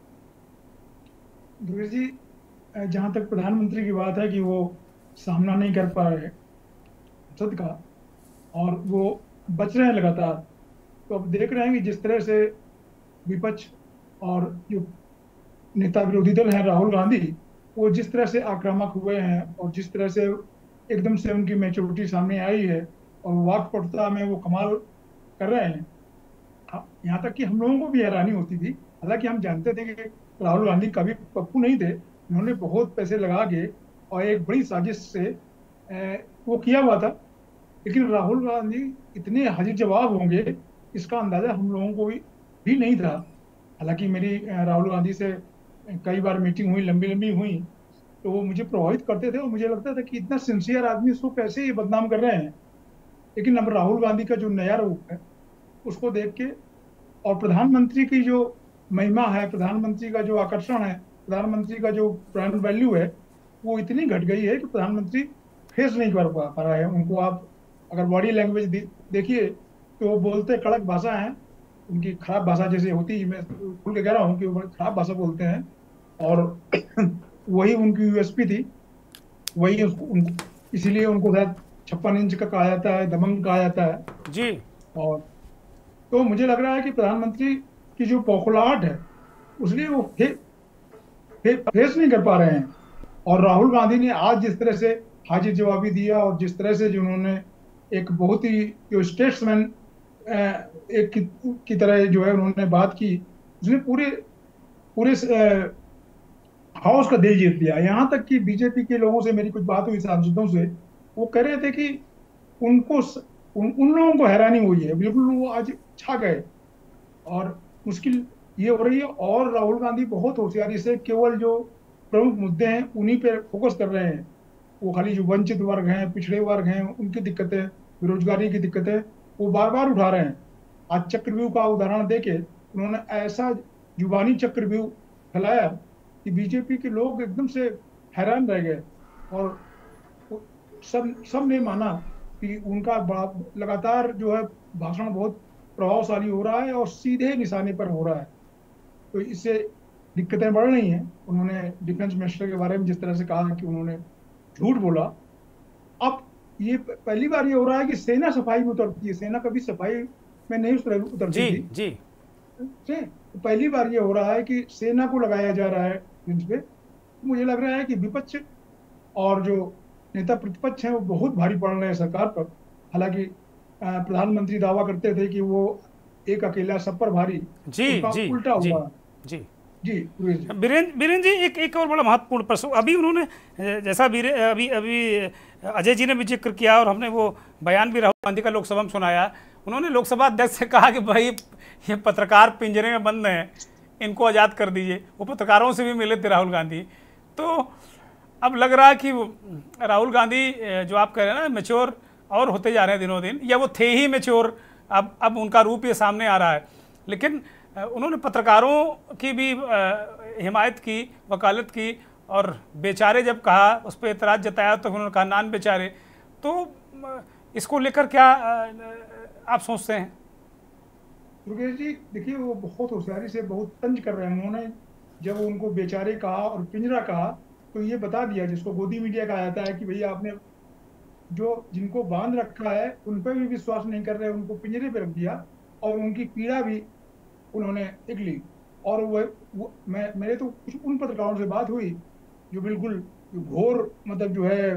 ध्रुव जी, जहाँ तक प्रधानमंत्री की बात है कि वो सामना नहीं कर पा रहे संसद का और वो बच रहे हैं लगातार, तो अब देख रहे हैं कि जिस तरह से विपक्ष और जो नेता विरोधी दल हैं राहुल गांधी, वो जिस तरह से आक्रामक हुए हैं और जिस तरह से एकदम से उनकी मैच्योरिटी सामने आई है और वाक्पटुता में वो कमाल कर रहे हैं। यहाँ तक कि हम लोगों को भी हैरानी होती थी, हालांकि हम जानते थे कि राहुल गांधी कभी पप्पू नहीं थे, उन्होंने बहुत पैसे लगा के और एक बड़ी साजिश से वो किया हुआ था, लेकिन राहुल गांधी इतने हाजिर जवाब होंगे इसका अंदाजा हम लोगों को भी नहीं था। हालांकि मेरी राहुल गांधी से कई बार मीटिंग हुई, लंबी लंबी हुई, तो वो मुझे प्रभावित करते थे और मुझे लगता था कि इतना सिंसियर आदमी इसको कैसे ये बदनाम कर रहे हैं। लेकिन अब राहुल गांधी का जो नया रूप है उसको देख के और प्रधानमंत्री की जो महिमा है, प्रधानमंत्री का जो आकर्षण है, प्रधानमंत्री का जो ब्रांड वैल्यू है, वो इतनी घट गई है कि प्रधानमंत्री फेस नहीं कर पा रहा है उनको। आप अगर बॉडी लैंग्वेज देखिए तो वो बोलते कड़क भाषा है, उनकी खराब भाषा जैसे होती है, मैं खुल के कह रहा हूँ कि वो खराब भाषा बोलते हैं और वही उनकी यूएसपी थी, वही इसीलिए उनको शायद 56 इंच का कहा जाता है, दबंग कहा जाता है जी। और तो मुझे लग रहा है कि प्रधानमंत्री की जो पौखलाहट है उसलिए वो फेस नहीं कर पा रहे हैं। और राहुल गांधी ने आज जिस तरह से हाजिर जवाबी दिया और जिस तरह से जो उन्होंने एक बहुत ही जो स्टेट्समैन एक की तरह जो है उन्होंने बात की, उसने पूरे हाउस का दिल जीत लिया। यहाँ तक कि बीजेपी के लोगों से मेरी कुछ बात हुई सांसदों से, वो कह रहे थे कि उनको उन लोगों को हैरानी हुई है, बिल्कुल वो आज छा गए और मुश्किल ये हो रही है। और राहुल गांधी बहुत होशियारी से केवल जो प्रमुख मुद्दे हैं उन्हीं पे फोकस कर रहे हैं। वो खाली जो वंचित वर्ग हैं, पिछड़े वर्ग हैं, उनकी दिक्कतें, बेरोजगारी की दिक्कतें वो बार बार उठा रहे हैं। आज चक्रव्यूह का उदाहरण देके उन्होंने ऐसा जुबानी चक्रव्यूह फैलाया कि बीजेपी के लोग एकदम से हैरान रह गए और सब ने माना कि उनका लगातार जो है भाषण बहुत प्रभावशाली हो रहा है और सीधे निशाने पर हो रहा है। तो इससे दिक्कतें बढ़ रही हैं। उन्होंने डिफेंस मिनिस्टर के बारे में जिस तरह से कहा कि उन्होंने झूठ बोला, अब ये पहली बार ये हो रहा है कि सेना सफाई में उतरती है। सेना कभी सफाई में नहीं उतरती थी जी। तो पहली बार ये हो रहा है कि सेना को लगाया जा रहा है जिन पे। मुझे लग रहा है कि विपक्ष और जो नेता प्रतिपक्ष हैं वो बहुत भारी पड़ रहे हैं सरकार पर। हालांकि प्रधानमंत्री दावा करते थे कि वो एक अकेला सब पर भारी, उल्टा हुआ। जी बीरेंद्र जी, एक और बड़ा महत्वपूर्ण प्रश्न अभी उन्होंने, जैसा अभी अजय जी ने भी जिक्र किया और हमने वो बयान भी राहुल गांधी का लोकसभा में सुनाया। उन्होंने लोकसभा अध्यक्ष से कहा कि भाई ये पत्रकार पिंजरे में बंद हैं, इनको आज़ाद कर दीजिए। वो पत्रकारों से भी मिले थे राहुल गांधी। तो अब लग रहा है कि राहुल गांधी जो आप कह रहे हैं ना मैच्योर और होते जा रहे हैं दिनों दिन, या वो थे ही मैच्योर, अब उनका रूप ये सामने आ रहा है। लेकिन उन्होंने पत्रकारों की भी हिमायत की, वकालत की, और बेचारे जब कहा, उस पर एतराज़ जताया तो उन्होंने कहा नान बेचारे। तो इसको लेकर क्या आप सोचते हैं? दुर्गेश जी, देखिए वो बहुत होशियारी से बहुत तंज कर रहे हैं। उन्होंने जब उनको बेचारे कहा और पिंजरा कहा तो ये बता दिया, जिसको गोदी मीडिया कहा जाता है, कि भैया आपने जो जिनको बांध रखा है उन पर भी विश्वास नहीं कर रहे, उनको पिंजरे पे रख दिया और उनकी पीड़ा भी उन्होंने देख ली। और मेरे तो कुछ उन पत्रकारों से बात हुई जो बिल्कुल घोर मतलब जो है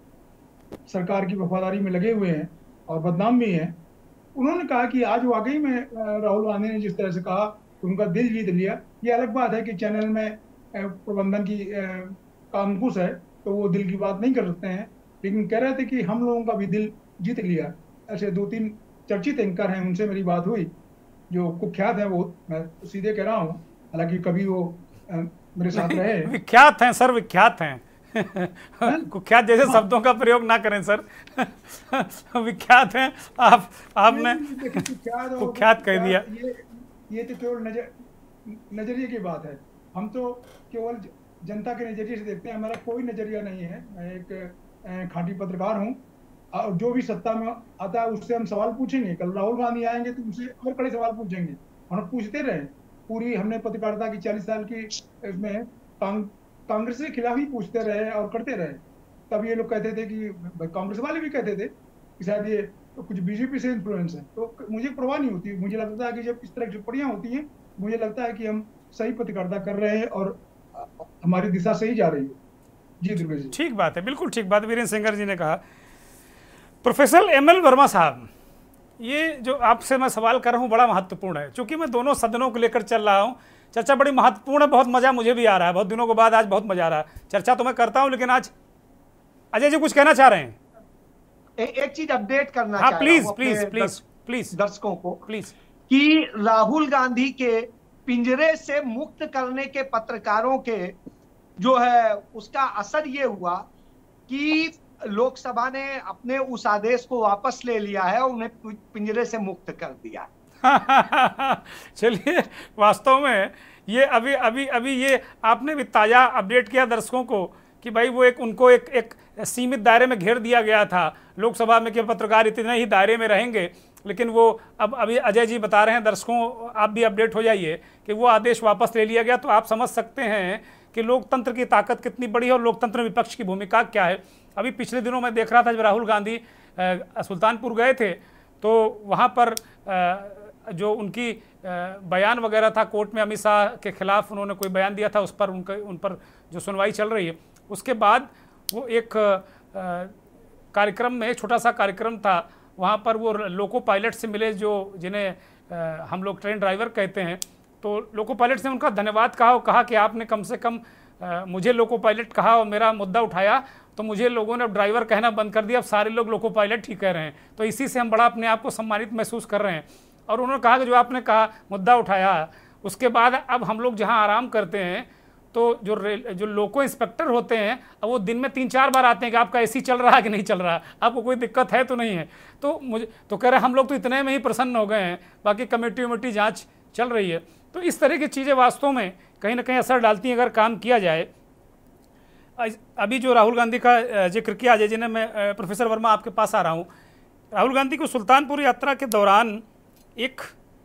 सरकार की वफादारी में लगे हुए हैं और बदनाम भी हैं। उन्होंने कहा कि आज वाकई में राहुल गांधी ने जिस तरह से कहा कि उनका दिल जीत लिया। ये अलग बात है कि चैनल में प्रबंधन की का अंकुश है तो वो दिल की बात नहीं कर सकते हैं, लेकिन कह रहे थे कि हम लोगों का भी दिल जीत लिया। ऐसे 2-3 चर्चित एंकर हैं, उनसे मेरी बात हुई जो कुख्यात है, वो मैं सीधे कह रहा हूँ, हालांकि कभी वो मेरे साथ रहे। विख्यात हैं सर, विख्यात हैं। कुख्यात जैसे शब्दों का प्रयोग ना करें सर। विख्यात हैं आपने कुख्यात कह दिया। ये तो केवल नजरिए की बात है। हम तो केवल जनता के नजरिए से देखते हैं, हमारा कोई नजरिया नहीं है। मैं एक खांटी पत्रकार हूँ और जो भी सत्ता में आता है उससे हम सवाल पूछेंगे। कल राहुल गांधी आएंगे तो उनसे और कड़े सवाल पूछेंगे, हम पूछते रहे। पूरी हमने पत्रकारिता की 40 साल की इसमें कांग्रेस के खिलाफ ही पूछते रहे और करते रहे। तब ये लोग कहते थे कि कांग्रेस वाले भी कहते थे कि शायद ये तो कुछ बीजेपी से इन्फ्लुएंस है। तो मुझे परवाह नहीं होती। मुझे लगता है कि जब इस तरह की टिप्पणियां होती हैं, मुझे लगता है कि हम सही पत्रकारिता कर रहे हैं और हमारी दिशा सही जा रही है। जी दुर्गेश जी, ठीक बात है, बिल्कुल ठीक बात वीरेंद्र सिंगर जी ने कहा। प्रोफेसर ML वर्मा साहब, ये जो आपसे मैं सवाल कर रहा हूँ बड़ा महत्वपूर्ण है, क्योंकि मैं दोनों सदनों को लेकर चल रहा हूँ। चर्चा बड़ी महत्वपूर्ण है, बहुत मजा मुझे भी आ रहा है, बहुत दिनों के बाद आज बहुत मजा आ रहा है। चर्चा तो मैं करता हूँ, लेकिन आज अजय जी कुछ कहना चाह रहे हैं? एक चीज अपडेट करना हाँ, चाह प्लीज रहा हूं प्लीज अपने प्लीज प्लीज दर्शकों को, प्लीज, कि राहुल गांधी के पिंजरे से मुक्त करने के पत्रकारों के जो है उसका असर ये हुआ कि लोकसभा ने अपने उस आदेश को वापस ले लिया है और उन्हें पिंजरे से मुक्त कर दिया। चलिए, वास्तव में ये अभी ये आपने भी ताज़ा अपडेट किया दर्शकों को कि भाई वो उनको एक सीमित दायरे में घेर दिया गया था लोकसभा में कि पत्रकार इतने ही दायरे में रहेंगे, लेकिन वो अब अभी अजय जी बता रहे हैं दर्शकों, आप भी अपडेट हो जाइए कि वो आदेश वापस ले लिया गया। तो आप समझ सकते हैं कि लोकतंत्र की ताकत कितनी बड़ी है और लोकतंत्र में विपक्ष की भूमिका क्या है। अभी पिछले दिनों मैं देख रहा था जब राहुल गांधी सुल्तानपुर गए थे तो वहाँ पर जो उनकी बयान वगैरह था कोर्ट में, अमित शाह के खिलाफ उन्होंने कोई बयान दिया था, उस पर उन पर जो सुनवाई चल रही है, उसके बाद वो एक कार्यक्रम में, एक छोटा सा कार्यक्रम था, वहाँ पर वो लोको पायलट से मिले जो जिन्हें हम लोग ट्रेन ड्राइवर कहते हैं। तो लोको पायलट ने उनका धन्यवाद कहा और कहा कि आपने कम से कम मुझे लोको पायलट कहा और मेरा मुद्दा उठाया, तो मुझे लोगों ने अब ड्राइवर कहना बंद कर दिया, अब सारे लोग लोको पायलट ही कह रहे हैं। तो इसी से हम बड़ा अपने आप को सम्मानित महसूस कर रहे हैं। और उन्होंने कहा कि जो आपने कहा मुद्दा उठाया, उसके बाद अब हम लोग जहां आराम करते हैं तो जो लोको इंस्पेक्टर होते हैं अब वो दिन में 3-4 बार आते हैं कि आपका एसी चल रहा है कि नहीं चल रहा, आपको कोई दिक्कत है तो नहीं है। तो मुझे तो कह रहे हैं हम लोग तो इतने में ही प्रसन्न हो गए हैं, बाकी कमेटी जाँच चल रही है। तो इस तरह की चीज़ें वास्तव में कहीं ना कहीं असर डालती हैं अगर काम किया जाए। अभी जो राहुल गांधी का जिक्र किया अजय जी ने, मैं प्रोफेसर वर्मा आपके पास आ रहा हूँ। राहुल गांधी को सुल्तानपुर यात्रा के दौरान एक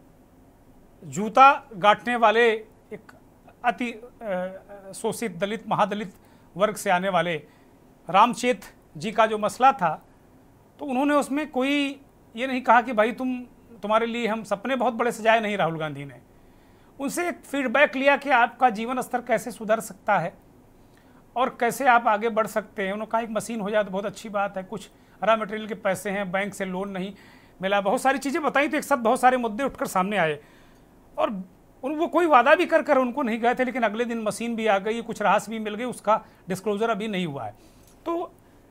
जूता गांठने वाले, एक अति शोषित दलित महादलित वर्ग से आने वाले रामचेत जी का जो मसला था, तो उन्होंने उसमें कोई ये नहीं कहा कि भाई तुम्हारे लिए हम सपने बहुत बड़े सजाए नहीं। राहुल गांधी ने उनसे एक फीडबैक लिया कि आपका जीवन स्तर कैसे सुधर सकता है और कैसे आप आगे बढ़ सकते हैं। उन्होंने कहा एक मशीन हो जाए तो बहुत अच्छी बात है, कुछ रॉ मटेरियल के पैसे हैं, बैंक से लोन नहीं मिला, बहुत सारी चीज़ें बताई। तो एक साथ बहुत सारे मुद्दे उठकर सामने आए और वो कोई वादा भी कर उनको नहीं गए थे, लेकिन अगले दिन मशीन भी आ गई, कुछ राहत भी मिल गई, उसका डिस्क्लोजर अभी नहीं हुआ है। तो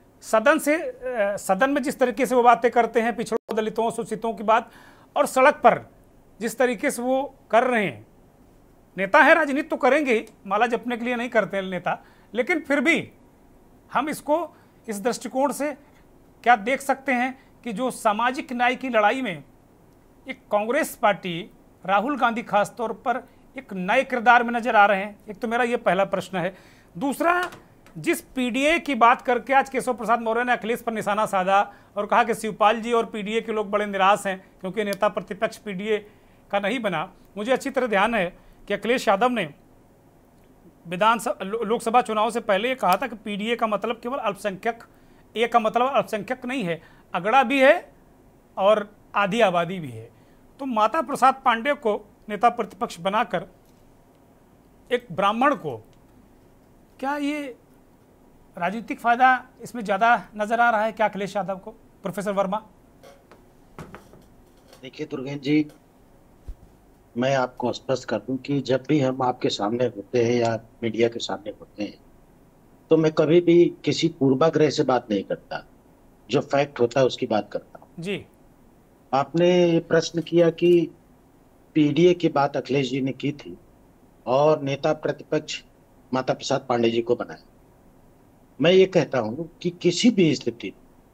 सदन में जिस तरीके से वो बातें करते हैं पिछड़ों दलितों शोषितों की बात, और सड़क पर जिस तरीके से वो कर रहे हैं, नेता है, राजनीति तो करेंगे, माला जपने के लिए नहीं करते हैं नेता, लेकिन फिर भी हम इसको इस दृष्टिकोण से क्या देख सकते हैं कि जो सामाजिक न्याय की लड़ाई में एक कांग्रेस पार्टी राहुल गांधी खासतौर पर एक नए किरदार में नजर आ रहे हैं? एक तो मेरा ये पहला प्रश्न है। दूसरा, जिस पीडीए की बात करके आज केशव प्रसाद मौर्य ने अखिलेश पर निशाना साधा और कहा कि शिवपाल जी और पीडीए के लोग बड़े निराश हैं क्योंकि नेता प्रतिपक्ष पीडीए का नहीं बना। मुझे अच्छी तरह ध्यान है कि अखिलेश यादव ने लोकसभा चुनाव से पहले ये कहा था कि पीडीए का मतलब केवल अल्पसंख्यक, ए का मतलब अल्पसंख्यक नहीं है, अगड़ा भी है और आधी आबादी भी है। तो माता प्रसाद पांडे को नेता प्रतिपक्ष बनाकर एक ब्राह्मण को, क्या ये राजनीतिक फायदा इसमें ज्यादा नजर आ रहा है क्या अखिलेश यादव को? प्रोफेसर वर्मा। देखिए दुर्गेश जी, मैं आपको स्पष्ट कर दूं कि जब भी हम आपके सामने होते हैं या मीडिया के सामने होते हैं तो मैं कभी भी किसी पूर्वाग्रह से बात नहीं करता, जो फैक्ट होता है उसकी बात करता हूँ जी। आपने ये प्रश्न किया कि पीडीए की बात अखिलेश जी ने की थी और नेता प्रतिपक्ष माता प्रसाद पांडे जी को बनाया। मैं ये कहता हूं कि किसी भी स्थिति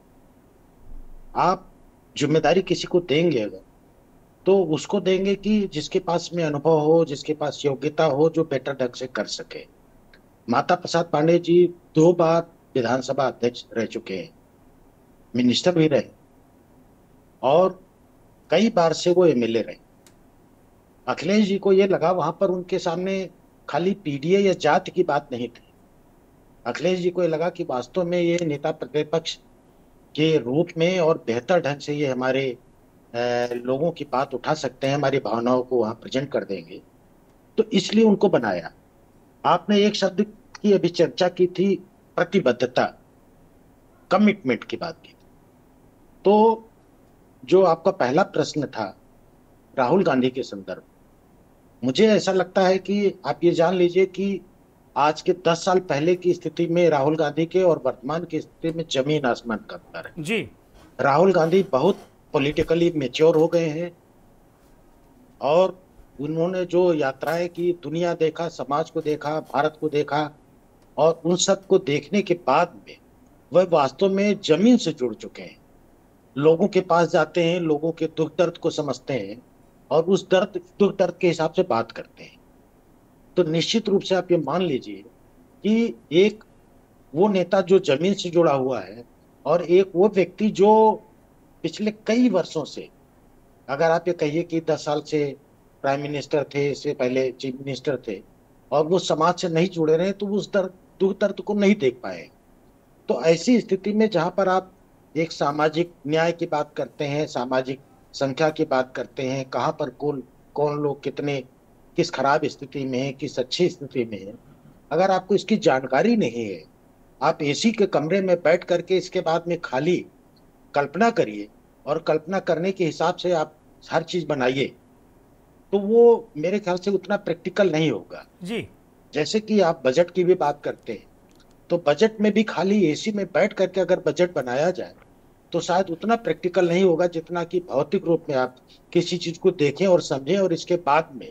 आप जिम्मेदारी किसी को देंगे अगर, तो उसको देंगे कि जिसके पास में अनुभव हो, जिसके पास योग्यता हो, जो बेटर ढंग से कर सके। माता प्रसाद पांडे जी 2 बार विधानसभा अध्यक्ष रह चुके हैं, मिनिस्टर भी रहे और कई बार से वो एमएलए रहे। अखिलेश जी को ये लगा वहां पर उनके सामने खाली पीडीए या जाति की बात नहीं थी। अखिलेश जी को ये लगा कि वास्तव में ये नेता प्रतिपक्ष के रूप में और बेहतर ढंग से ये हमारे लोगों की बात उठा सकते हैं, हमारी भावनाओं को वहां प्रेजेंट कर देंगे, तो इसलिए उनको बनाया। आपने एक शब्द की अभी चर्चा की थी, प्रतिबद्धता, कमिटमेंट की बात की। तो जो आपका पहला प्रश्न था राहुल गांधी के संदर्भ, मुझे ऐसा लगता है कि आप ये जान लीजिए कि आज के 10 साल पहले की स्थिति में राहुल गांधी के और वर्तमान की स्थिति में जमीन आसमान का अंतर है जी। राहुल गांधी बहुत पॉलिटिकली मैच्योर हो गए हैं और उन्होंने जो यात्राएं की, दुनिया देखा, समाज को देखा, भारत को देखा, और उन सब को देखने के बाद में वह वास्तव में जमीन से जुड़ चुके हैं। लोगों के पास जाते हैं, लोगों के दुख दर्द को समझते हैं और उस दुख दर्द के हिसाब से बात करते हैं। तो निश्चित रूप से आप ये मान लीजिए कि एक वो नेता जो जमीन से जुड़ा हुआ है और एक वो व्यक्ति जो पिछले कई वर्षों से, अगर आप ये कहिए कि 10 साल से प्राइम मिनिस्टर थे, इससे पहले चीफ मिनिस्टर थे, और वो समाज से नहीं जुड़े रहे तो उस दुख दर्द को नहीं देख पाए। तो ऐसी स्थिति में जहां पर आप एक सामाजिक न्याय की बात करते हैं, सामाजिक संख्या की बात करते हैं, कहाँ पर कौन लोग कितने किस खराब स्थिति में है, किस अच्छी स्थिति में है, अगर आपको इसकी जानकारी नहीं है, आप एसी के कमरे में बैठ करके इसके बाद में खाली कल्पना करिए और कल्पना करने के हिसाब से आप हर चीज बनाइए, तो वो मेरे ख्याल से उतना प्रैक्टिकल नहीं होगा जी। जैसे कि आप बजट की भी बात करते हैं, तो बजट में भी खाली एसी में बैठ करके अगर बजट बनाया जाए तो शायद उतना प्रैक्टिकल नहीं होगा जितना कि भौतिक रूप में आप किसी चीज को देखें और समझें और इसके बाद में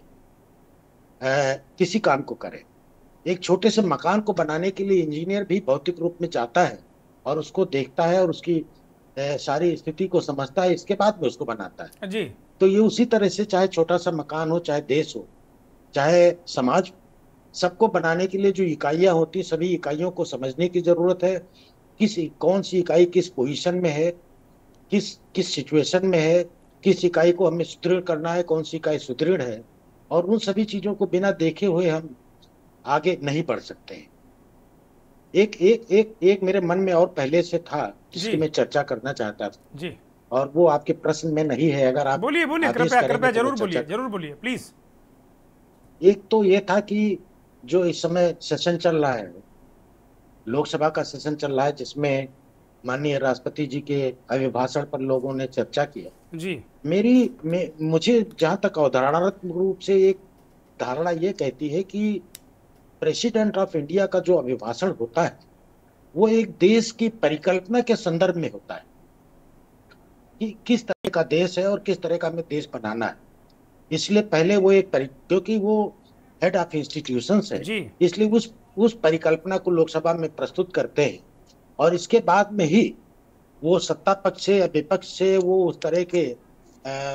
किसी काम को करें। एक छोटे से मकान को बनाने के लिए इंजीनियर भी भौतिक रूप में जाता है और उसको देखता है और उसकी सारी स्थिति को समझता है, इसके बाद में उसको बनाता है जी। तो ये उसी तरह से चाहे छोटा सा मकान हो, चाहे देश हो, चाहे समाज, सबको बनाने के लिए जो इकाइयां होती, सभी इकाइयों को समझने की जरूरत है। कौन सी इकाई किस पोजीशन में है, किस सिचुएशन में है, किस इकाई को हमें सुदृढ़ करना है, कौन सी इकाई सुदृढ़ है, और उन सभी चीजों को बिना देखे हुए हम आगे नहीं बढ़ सकते हैं। एक मेरे मन में और पहले से था जिसकी मैं चर्चा करना चाहता था जी, और वो आपके प्रश्न में नहीं है। अगर आप बोलिए कृपया जरूर बोलिए प्लीज। एक तो ये था कि जो इस समय सेशन चल रहा है, लोकसभा का सेशन चल रहा है, जिसमें माननीय राष्ट्रपति जी के अभिभाषण पर लोगों ने चर्चा किया जी। मुझे जहां तक अवधारणात्मक रूप से एक धारणा ये कहती है कि प्रेसिडेंट ऑफ इंडिया का जो अभिभाषण होता है वो एक देश की परिकल्पना के संदर्भ में होता है कि किस तरह का देश है और किस तरह का हमें देश बनाना है। इसलिए पहले वो क्योंकि वो हेड ऑफ इंस्टीट्यूशंस है, इसलिए उस परिकल्पना को लोकसभा में प्रस्तुत करते हैं और इसके बाद में ही वो सत्ता पक्ष से या विपक्ष से वो उस तरह के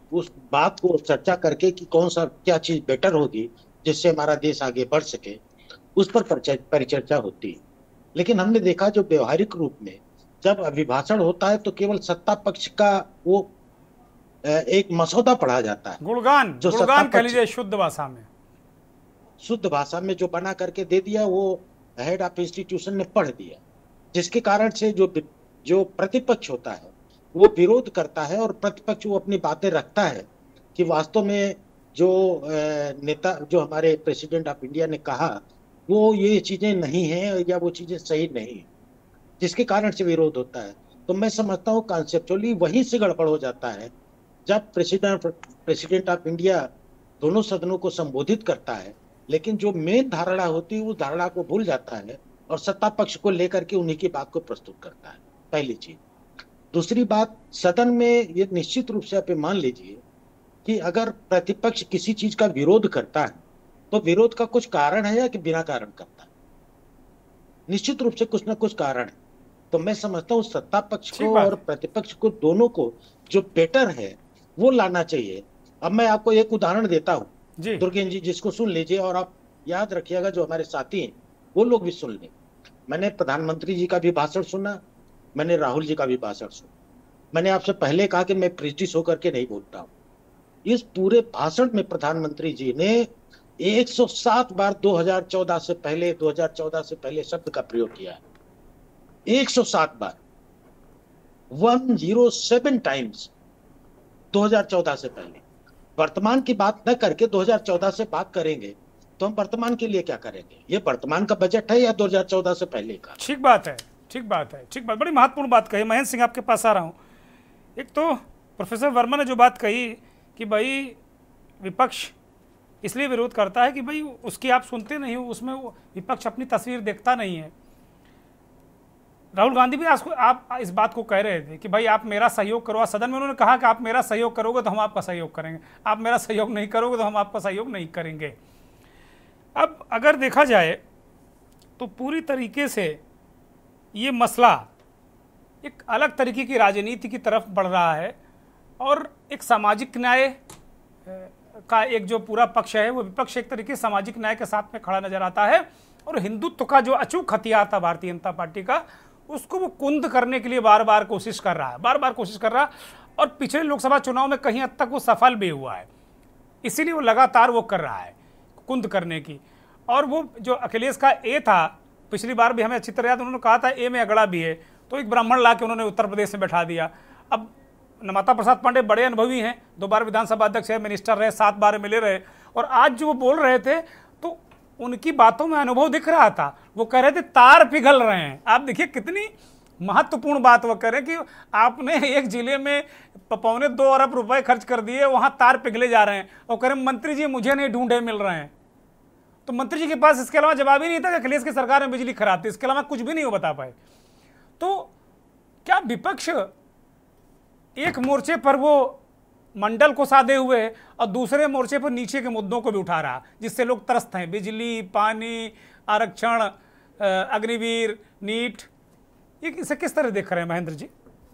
उस बात को चर्चा करके कि कौन सा क्या चीज बेटर होगी जिससे हमारा देश आगे बढ़ सके, उस पर परिचर्चा होती है। लेकिन हमने देखा जो व्यवहारिक रूप में जब अभिभाषण होता है तो केवल सत्ता पक्ष का वो एक मसौदा पढ़ा जाता है, गुणगान कह लीजिए शुद्ध भाषा में जो बना करके दे दिया वो हेड ऑफ इंस्टीट्यूशन ने पढ़ दिया, जिसके कारण से जो प्रतिपक्ष होता है वो विरोध करता है और प्रतिपक्ष वो अपनी बातें रखता है कि वास्तव में जो नेता जो हमारे प्रेसिडेंट ऑफ इंडिया ने कहा वो ये चीजें नहीं है या वो चीजें सही नहीं है, जिसके कारण से विरोध होता है। तो मैं समझता हूँ कॉन्सेप्चुअली वहीं से गड़बड़ हो जाता है जब प्रेसिडेंट ऑफ इंडिया दोनों सदनों को संबोधित करता है, लेकिन जो मेन धारणा होती है उस धारणा को भूल जाता है और सत्ता पक्ष को लेकर के उन्हीं की बात को प्रस्तुत करता है, पहली चीज। दूसरी बात, सदन में ये निश्चित रूप से आप मान लीजिए कि अगर प्रतिपक्ष किसी चीज का विरोध करता है तो विरोध का कुछ कारण है या कि बिना कारण करता है, निश्चित रूप से कुछ ना कुछ कारण है। तो मैं समझता हूँ सत्ता पक्ष को और प्रतिपक्ष को दोनों को जो बेटर है वो लाना चाहिए। अब मैं आपको एक उदाहरण देता हूँ दुर्गेन जी, जिसको सुन लीजिए और आप याद रखिएगा, जो हमारे साथी हैं वो लोग भी सुन लें। मैंने प्रधानमंत्री जी का भी भाषण सुना, मैंने राहुल जी का भी भाषण सुना। मैंने आपसे पहले कहा कि मैं प्रेस्टिज होकर के नहीं बोलता हूँ। इस पूरे भाषण में प्रधानमंत्री जी ने 107 बार 2014 से पहले शब्द का प्रयोग किया है, 107 बार, 107 टाइम्स 2014 से पहले। वर्तमान की बात न करके 2014 से बात करेंगे तो हम वर्तमान के लिए क्या करेंगे? ये वर्तमान का बजट है या 2014 से पहले का? ठीक बात है, बड़ी महत्वपूर्ण बात कही। महेंद्र सिंह आपके पास आ रहा हूँ। एक तो प्रोफेसर वर्मा ने जो बात कही कि भाई विपक्ष इसलिए विरोध करता है कि भाई उसकी आप सुनते नहीं हो, उसमें विपक्ष अपनी तस्वीर देखता नहीं है। राहुल गांधी भी आप इस बात को कह रहे थे कि भाई आप मेरा सहयोग करो। सदन में उन्होंने कहा कि आप मेरा सहयोग करोगे तो हम आपका सहयोग करेंगे, आप मेरा सहयोग नहीं करोगे तो हम आपका सहयोग नहीं करेंगे। अब अगर देखा जाए तो पूरी तरीके से ये मसला एक अलग तरीके की राजनीति की तरफ बढ़ रहा है और एक सामाजिक न्याय का एक जो पूरा पक्ष है वो विपक्ष एक तरीके से सामाजिक न्याय के साथ में खड़ा नजर आता है और हिंदुत्व का जो अचूक हथियार था भारतीय जनता पार्टी का, उसको वो कुंद करने के लिए बार बार कोशिश कर रहा है और पिछले लोकसभा चुनाव में कहीं हद तक वो सफल भी हुआ है। इसीलिए वो लगातार वो कर रहा है कुंद करने की। और वो जो अखिलेश का ए था, पिछली बार भी हमें अच्छी तरह याद, उन्होंने कहा था ए में अगड़ा भी है, तो एक ब्राह्मण ला के उन्होंने उत्तर प्रदेश में बैठा दिया। अब नमाता प्रसाद पांडे बड़े अनुभवी हैं, 2 बार विधानसभा अध्यक्ष है, मिनिस्टर रहे, 7 बार मिले रहे, और आज जो वो बोल रहे थे तो उनकी बातों में अनुभव दिख रहा था। वो कह रहे थे तार पिघल रहे हैं। आप देखिए कितनी महत्वपूर्ण बात वो कह रहे हैं कि आपने एक जिले में 2.25 अरब रुपए खर्च कर दिए, वहां तार पिघले जा रहे हैं। और कह रहे मंत्री जी मुझे नहीं ढूंढे मिल रहे हैं। तो मंत्री जी के पास इसके अलावा जवाब ही नहीं था कि अखिलेश की सरकार में बिजली खराब थी, इसके अलावा कुछ भी नहीं हो बता पाए। तो क्या विपक्ष एक मोर्चे पर वो मंडल को साधे हुए और दूसरे मोर्चे पर नीचे के मुद्दों को भी उठा रहा, जिससे लोग त्रस्त हैं, बिजली, पानी, आरक्षण, अग्निवीर, नीट, ये इसे किस तरह देख रहे हैं महेंद्र जी?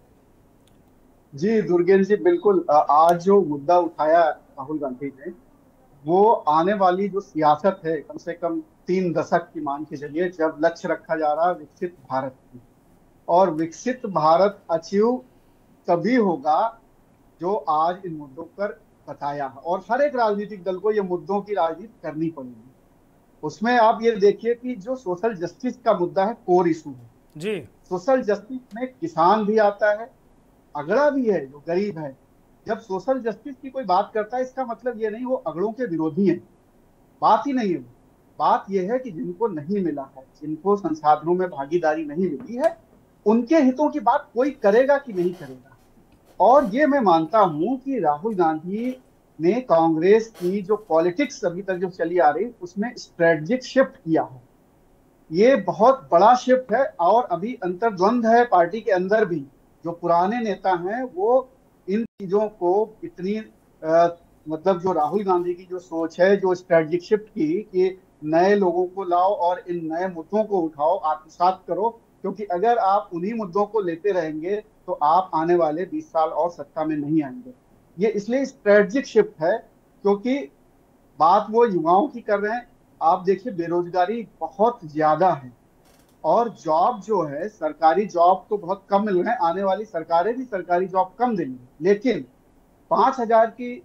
जी दुर्गेन जी, बिल्कुल। आज जो मुद्दा उठाया राहुल गांधी ने, वो आने वाली जो सियासत है कम से कम 3 दशक की मान के चलिए, जब लक्ष्य रखा जा रहा है विकसित भारत की, और विकसित भारत अचीव तभी होगा जो आज इन मुद्दों पर बताया है। और हर एक राजनीतिक दल को ये मुद्दों की राजनीति करनी पड़ेगी। उसमें आप ये देखिए कि जो सोशल जस्टिस का मुद्दा है, कोर इशू है जी। सोशल जस्टिस में किसान भी आता है, अगड़ा भी है, जो गरीब है। जब सोशल जस्टिस की कोई बात करता है, इसका मतलब ये नहीं वो अगड़ों के विरोधी हैं, बात ही नहीं है। बात यह है कि जिनको नहीं मिला है, जिनको संसाधनों में भागीदारी नहीं मिली है, उनके हितों की बात कोई करेगा कि नहीं करेगा। और ये मैं मानता हूं कि राहुल गांधी ने कांग्रेस की जो पॉलिटिक्स अभी तक जो चली आ रही, उसमें स्ट्रेटजिक शिफ्ट किया है। ये बहुत बड़ा शिफ्ट है और अभी अंतर्द्वंद है पार्टी के अंदर भी। जो पुराने नेता हैं वो इन चीजों को इतनी मतलब जो राहुल गांधी की जो सोच है, जो स्ट्रेटजिक शिफ्ट की कि नए लोगों को लाओ और इन नए मुद्दों को उठाओ, आत्मसात करो, क्योंकि अगर आप उन्हीं मुद्दों को लेते रहेंगे तो आप आने वाले 20 साल और सत्ता में नहीं आएंगे। ये इसलिए स्ट्रेटजिक शिफ्ट है क्योंकि बात वो युवाओं की कर रहे हैं। आप देखिए बेरोजगारी बहुत ज्यादा है और जॉब जो है, सरकारी जॉब तो बहुत कम मिल रहे हैं, आने वाली सरकारें भी सरकारी जॉब कम देंगी, लेकिन 5,000 की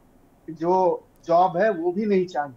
जो जॉब है वो भी नहीं चाहिए।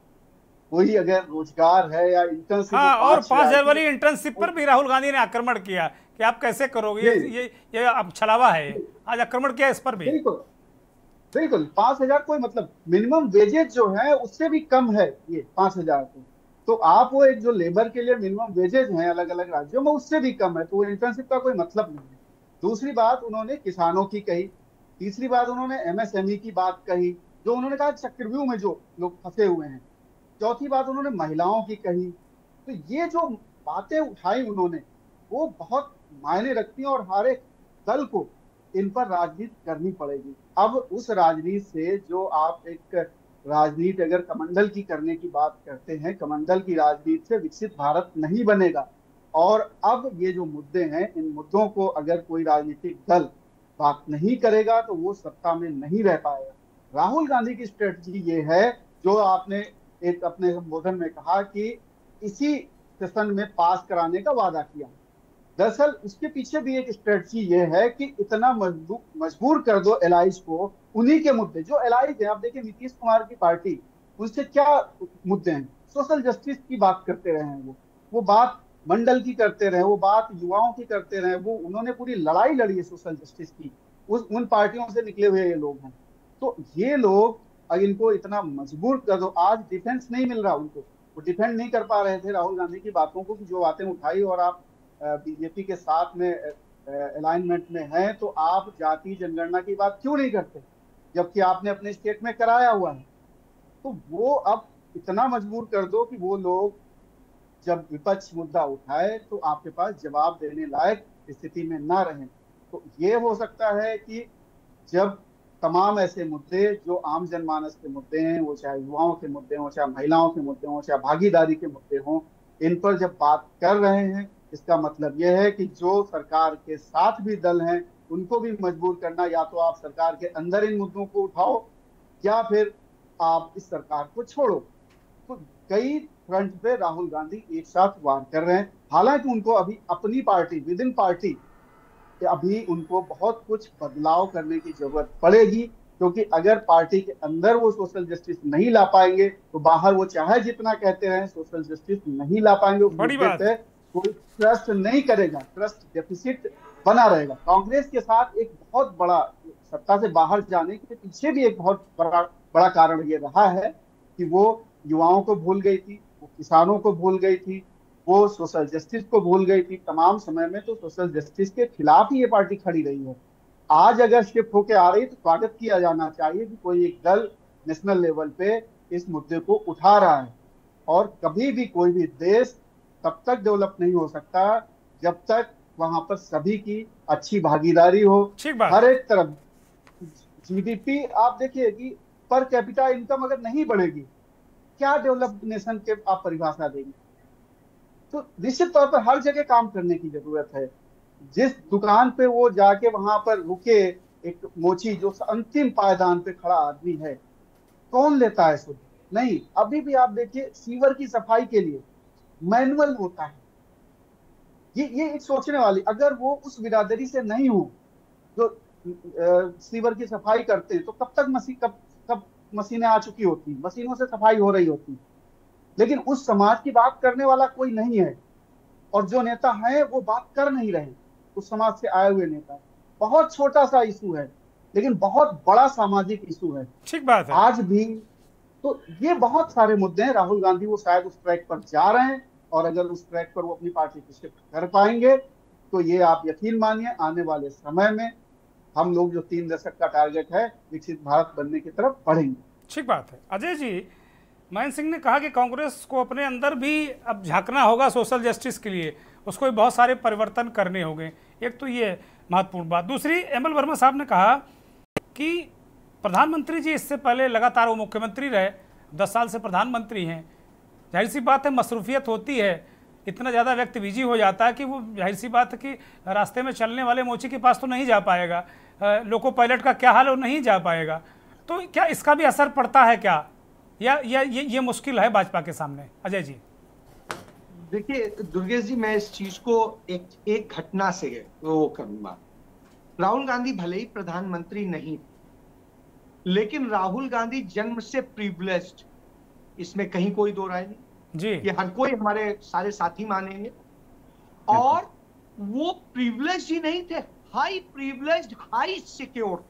कोई अगर रोजगार है या इंटर्नशिप, हाँ, और 5,000 वाली इंटर्नशिप पर भी राहुल गांधी ने आक्रमण किया कि आप कैसे करोगे, ये अब छलावा है, आज आक्रमण किया इस पर भी। बिल्कुल बिल्कुल, 5,000 कोई मतलब मिनिमम वेजेज जो है उससे भी कम है ये 5,000 तो आप वो एक जो लेबर के लिए मिनिमम वेजेज हैं अलग अलग राज्यों में उससे भी कम है, तो वो इंटर्नशिप का कोई मतलब नहीं है। दूसरी बात उन्होंने किसानों की कही, तीसरी बात उन्होंने एमएसएमई की बात कही जो उन्होंने कहा चक्रव्यूह में जो लोग फंसे हुए हैं, चौथी बात उन्होंने महिलाओं की कही। तो ये जो बातें उठाई उन्होंने वो बहुत मायने रखती हैं और हर एक दल को इन पर राजनीति करनी पड़ेगी। अब उस राजनीति से जो आप एक राजनीति अगर कमंडल की करने की बात करते हैं, कमंडल की राजनीति से विकसित भारत नहीं बनेगा। और अब ये जो मुद्दे हैं, इन मुद्दों को अगर कोई राजनीतिक दल बात नहीं करेगा तो वो सत्ता में नहीं रह पाएगा। राहुल गांधी की स्ट्रेटजी ये है जो आपने एक अपने संबोधन में कहा कि इसी सेशन में पास कराने का वादा किया। दरअसल उसके पीछे भी एक स्ट्रेटजी ये है कि इतना मजबूर कर दो एलाइज को, उन्हीं के मुद्दे जो एलाइज है। आप देखिए नीतीश कुमार की पार्टी, उससे क्या मुद्दे हैं, सोशल जस्टिस की बात करते रहे हैं, वो बात मंडल की करते रहे, वो बात युवाओं की करते रहे, वो उन्होंने पूरी लड़ाई लड़ी है सोशल जस्टिस की, उन पार्टियों से निकले हुए ये लोग हैं। तो ये लोग अगर इनको इतना मजबूर कर दो, आज डिफेंस नहीं मिल रहा उनको, वो डिफेंड नहीं कर पा रहे थे राहुल गांधी की बातों को कि जो बातें उठाई और आप बीजेपी के साथ में अलाइनमेंट में हैं तो आप जाति जनगणना की बात क्यों नहीं करते जबकि आपने अपने स्टेट में कराया हुआ है। तो वो अब इतना मजबूर कर दो कि वो लोग जब विपक्ष मुद्दा उठाए तो आपके पास जवाब देने लायक स्थिति में ना रहें। तो ये हो सकता है कि जब तमाम ऐसे मुद्दे जो आम जनमानस के मुद्दे हैं, वो चाहे युवाओं के मुद्दे हों, चाहे महिलाओं के मुद्दे हों, चाहे भागीदारी के मुद्दे हों, इन पर जब बात कर रहे हैं, इसका मतलब यह है कि जो सरकार के साथ भी दल हैं उनको भी मजबूर करना, या तो आप सरकार के अंदर इन मुद्दों को उठाओ या फिर आप इस सरकार को छोड़ो। तो कई फ्रंट पे राहुल गांधी एक साथ वार कर रहे हैं। हालांकि उनको अभी अपनी पार्टी, विद इन पार्टी अभी उनको बहुत कुछ बदलाव करने की जरूरत पड़ेगी, क्योंकि अगर पार्टी के अंदर वो सोशल जस्टिस नहीं ला पाएंगे तो बाहर वो चाहे जितना कहते हैं सोशल जस्टिस नहीं ला पाएंगे। बड़ी बात है, कोई ट्रस्ट नहीं करेगा, ट्रस्ट डेफिसिट बना रहेगा। कांग्रेस के साथ एक बहुत बड़ा सत्ता से बाहर जाने के पीछे भी एक बहुत बड़ा कारण ये रहा है कि वो युवाओं को भूल गई थी, वो किसानों को भूल गई थी, वो सोशल जस्टिस को भूल गई थी। तमाम समय में तो सोशल जस्टिस के खिलाफ ही ये पार्टी खड़ी रही है। आज अगर शिफ्ट होकर आ रही तो स्वागत किया जाना चाहिए कि कोई एक दल नेशनल लेवल पे इस मुद्दे को उठा रहा है। और कभी भी कोई भी देश तब तक डेवलप नहीं हो सकता जब तक वहां पर सभी की अच्छी भागीदारी हो। हर एक तरफ जीडीपी आप देखिए कि पर कैपिटा इनकम अगर नहीं बढ़ेगी, क्या डेवलप्ड नेशन के आप परिभाषा देंगे? तो निश्चित तौर पर हर जगह काम करने की जरूरत है। जिस दुकान पे वो जाके वहां पर रुके, एक मोची जो अंतिम पायदान पे खड़ा आदमी है, कौन लेता है सुध? नहीं। अभी भी आप देखिए सीवर की सफाई के लिए मैनुअल होता है। ये एक सोचने वाली, अगर वो उस बिरादरी से नहीं हो जो सीवर की सफाई करते हैं तो कब तक मशीनें आ चुकी होती, मशीनों से सफाई हो रही होती। लेकिन उस समाज की बात करने वाला कोई नहीं है, और जो नेता है वो बात कर नहीं रहे उस समाज से आए हुए नेता। बहुत छोटा सा इशू है लेकिन बहुत बड़ा सामाजिक इशू है। ठीक बात है। आज भी तो ये बहुत सारे मुद्दे हैं। राहुल गांधी वो शायद उस ट्रैक पर जा रहे हैं, और अगर उस ट्रैक पर वो अपनी पार्टी को शिफ्ट कर पाएंगे तो ये आप यकीन मानिए आने वाले समय में हम लोग जो 3 दशक का टारगेट है विकसित भारत बनने की तरफ बढ़ेंगे। ठीक बात है। अजय जी, महेंद्र सिंह ने कहा कि कांग्रेस को अपने अंदर भी अब झांकना होगा सोशल जस्टिस के लिए, उसको भी बहुत सारे परिवर्तन करने होंगे। एक तो ये महत्वपूर्ण बात। दूसरी, एमएल वर्मा साहब ने कहा कि प्रधानमंत्री जी इससे पहले लगातार वो मुख्यमंत्री रहे, 10 साल से प्रधानमंत्री हैं। जाहिर सी बात है मसरूफियत होती है, इतना ज़्यादा व्यक्ति बिजी हो जाता है कि वो जाहिर सी बात है कि रास्ते में चलने वाले मोची के पास तो नहीं जा पाएगा। लोको पायलट का क्या हाल, वो नहीं जा पाएगा। तो क्या इसका भी असर पड़ता है क्या, या ये मुश्किल है भाजपा के सामने? अजय जी देखिए दुर्गेश जी, मैं इस चीज को एक घटना से वो करूंगा। राहुल गांधी भले ही प्रधानमंत्री नहीं, लेकिन राहुल गांधी जन्म से प्रिविलेज्ड, इसमें कहीं कोई दो राय नहीं जी। ये हर कोई, हमारे सारे साथी मानेंगे। और वो प्रिविलेज्ड ही नहीं थे, हाई प्रिविलेज्ड, हाई सिक्योर।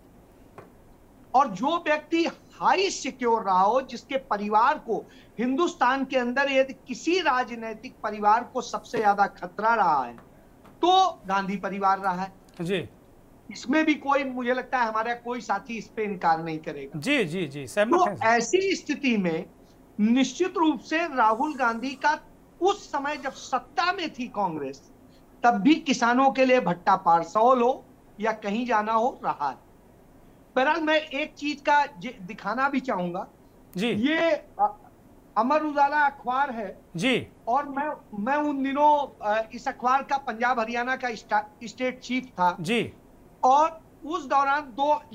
और जो व्यक्ति हाई सिक्योर रहा हो, जिसके परिवार को हिंदुस्तान के अंदर यदि किसी राजनीतिक परिवार को सबसे ज्यादा खतरा रहा है तो गांधी परिवार रहा है जी। इसमें भी कोई, मुझे लगता है हमारा कोई साथी इस पे इनकार नहीं करेगा। जी जी जी, सहमत हैं। तो ऐसी स्थिति में निश्चित रूप से राहुल गांधी का उस समय जब सत्ता में थी कांग्रेस, तब भी किसानों के लिए भट्टा पारसौल हो या कहीं जाना हो रहा है। बहरहाल मैं एक चीज का दिखाना भी चाहूंगा जी। ये अमर उजाला अखबार है जी, और मैं उन दिनों इस अखबार का पंजाब हरियाणा का स्टेट चीफ था जी। और उस दौरान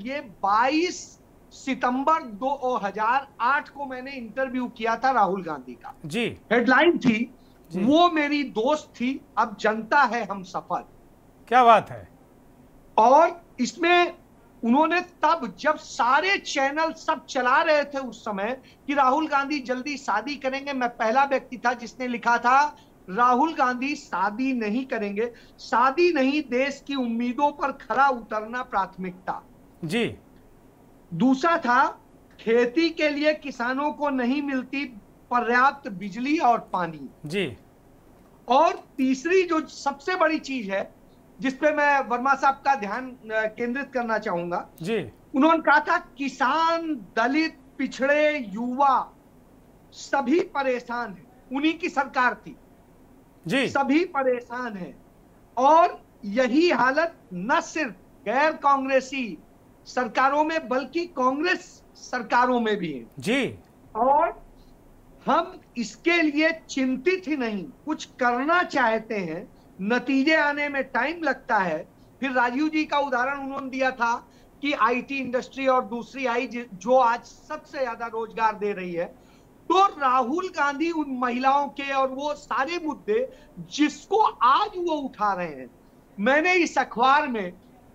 22 सितंबर 2008 को मैंने इंटरव्यू किया था राहुल गांधी का जी। हेडलाइन थी, वो मेरी दोस्त थी, अब जनता है हम सफल। क्या बात है। और इसमें उन्होंने तब, जब सारे चैनल सब चला रहे थे उस समय कि राहुल गांधी जल्दी शादी करेंगे, मैं पहला व्यक्ति था जिसने लिखा था राहुल गांधी शादी नहीं करेंगे, शादी नहीं देश की उम्मीदों पर खरा उतरना प्राथमिकता जी। दूसरा था खेती के लिए किसानों को नहीं मिलती पर्याप्त बिजली और पानी जी। और तीसरी जो सबसे बड़ी चीज है जिसपे मैं वर्मा साहब का ध्यान केंद्रित करना चाहूंगा जी, उन्होंने कहा था किसान, दलित, पिछड़े, युवा सभी परेशान हैं। उन्हीं की सरकार थी जी। सभी परेशान हैं और यही हालत न सिर्फ गैर कांग्रेसी सरकारों में बल्कि कांग्रेस सरकारों में भी है जी। और हम इसके लिए चिंतित ही नहीं, कुछ करना चाहते हैं, नतीजे आने में टाइम लगता है। फिर राजीव जी का उदाहरण उन्होंने दिया था कि आईटी इंडस्ट्री और दूसरी आई जो आज सबसे ज्यादा रोजगार दे रही है। तो राहुल गांधी उन महिलाओं के और वो सारे मुद्दे जिसको आज वो उठा रहे हैं, मैंने इस अखबार में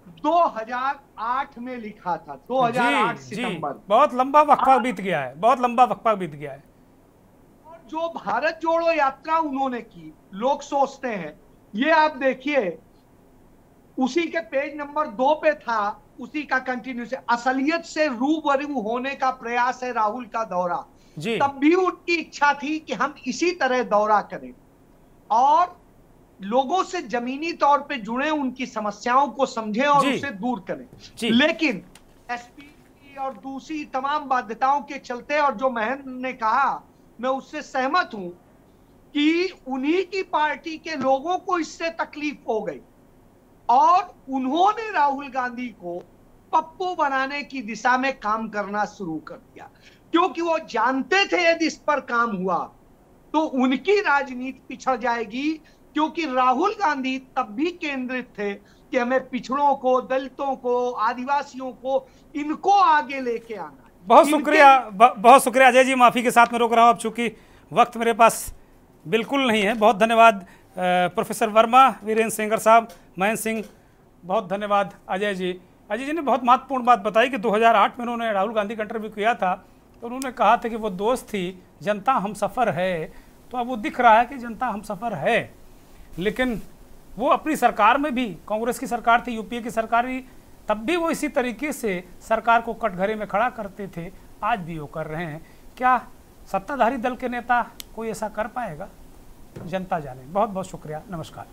2008 में लिखा था, 2008 सितंबर। बहुत लंबा वक्फा बीत गया है, बहुत लंबा वक्फा बीत गया है। और जो भारत जोड़ो यात्रा उन्होंने की, लोग सोचते हैं, ये आप देखिए उसी के पेज नंबर 2 पे था, उसी का कंटिन्यू से असलियत से रूबरू होने का प्रयास है राहुल का दौरा। तब भी उनकी इच्छा थी कि हम इसी तरह दौरा करें और लोगों से जमीनी तौर पे जुड़े, उनकी समस्याओं को समझें और उसे दूर करें। लेकिन एसपी और दूसरी तमाम बाध्यताओं के चलते, और जो महेंद्र ने कहा मैं उससे सहमत हूं कि उन्हीं की पार्टी के लोगों को इससे तकलीफ हो गई और उन्होंने राहुल गांधी को पप्पू बनाने की दिशा में काम करना शुरू कर दिया, क्योंकि वो जानते थे यदि इस पर काम हुआ तो उनकी राजनीति पिछड़ जाएगी। क्योंकि राहुल गांधी तब भी केंद्रित थे कि हमें पिछड़ों को, दलितों को, आदिवासियों को, इनको आगे लेके आना। बहुत शुक्रिया अजय जी, माफी के साथ में रोक रहा हूं अब चूंकि वक्त मेरे पास बिल्कुल नहीं है। बहुत धन्यवाद प्रोफेसर वर्मा, वीरेंद्र सेंगर साहब, महेंद्र सिंह, बहुत धन्यवाद अजय जी। अजय जी ने बहुत महत्वपूर्ण बात बताई कि 2008 में उन्होंने राहुल गांधी का इंटरव्यू किया था तो उन्होंने कहा था कि वो दोस्त थी, जनता हमसफ़र है। तो अब वो दिख रहा है कि जनता हमसफ़र है, लेकिन वो अपनी सरकार में भी, कांग्रेस की सरकार थी, यूपीए की सरकार ही, तब भी वो इसी तरीके से सरकार को कटघरे में खड़ा करते थे, आज भी वो कर रहे हैं। क्या सत्ताधारी दल के नेता कोई ऐसा कर पाएगा? जनता जाने। बहुत बहुत शुक्रिया, नमस्कार।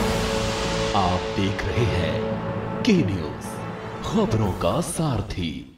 आप देख रहे हैं के न्यूज़, खबरों का सारथी।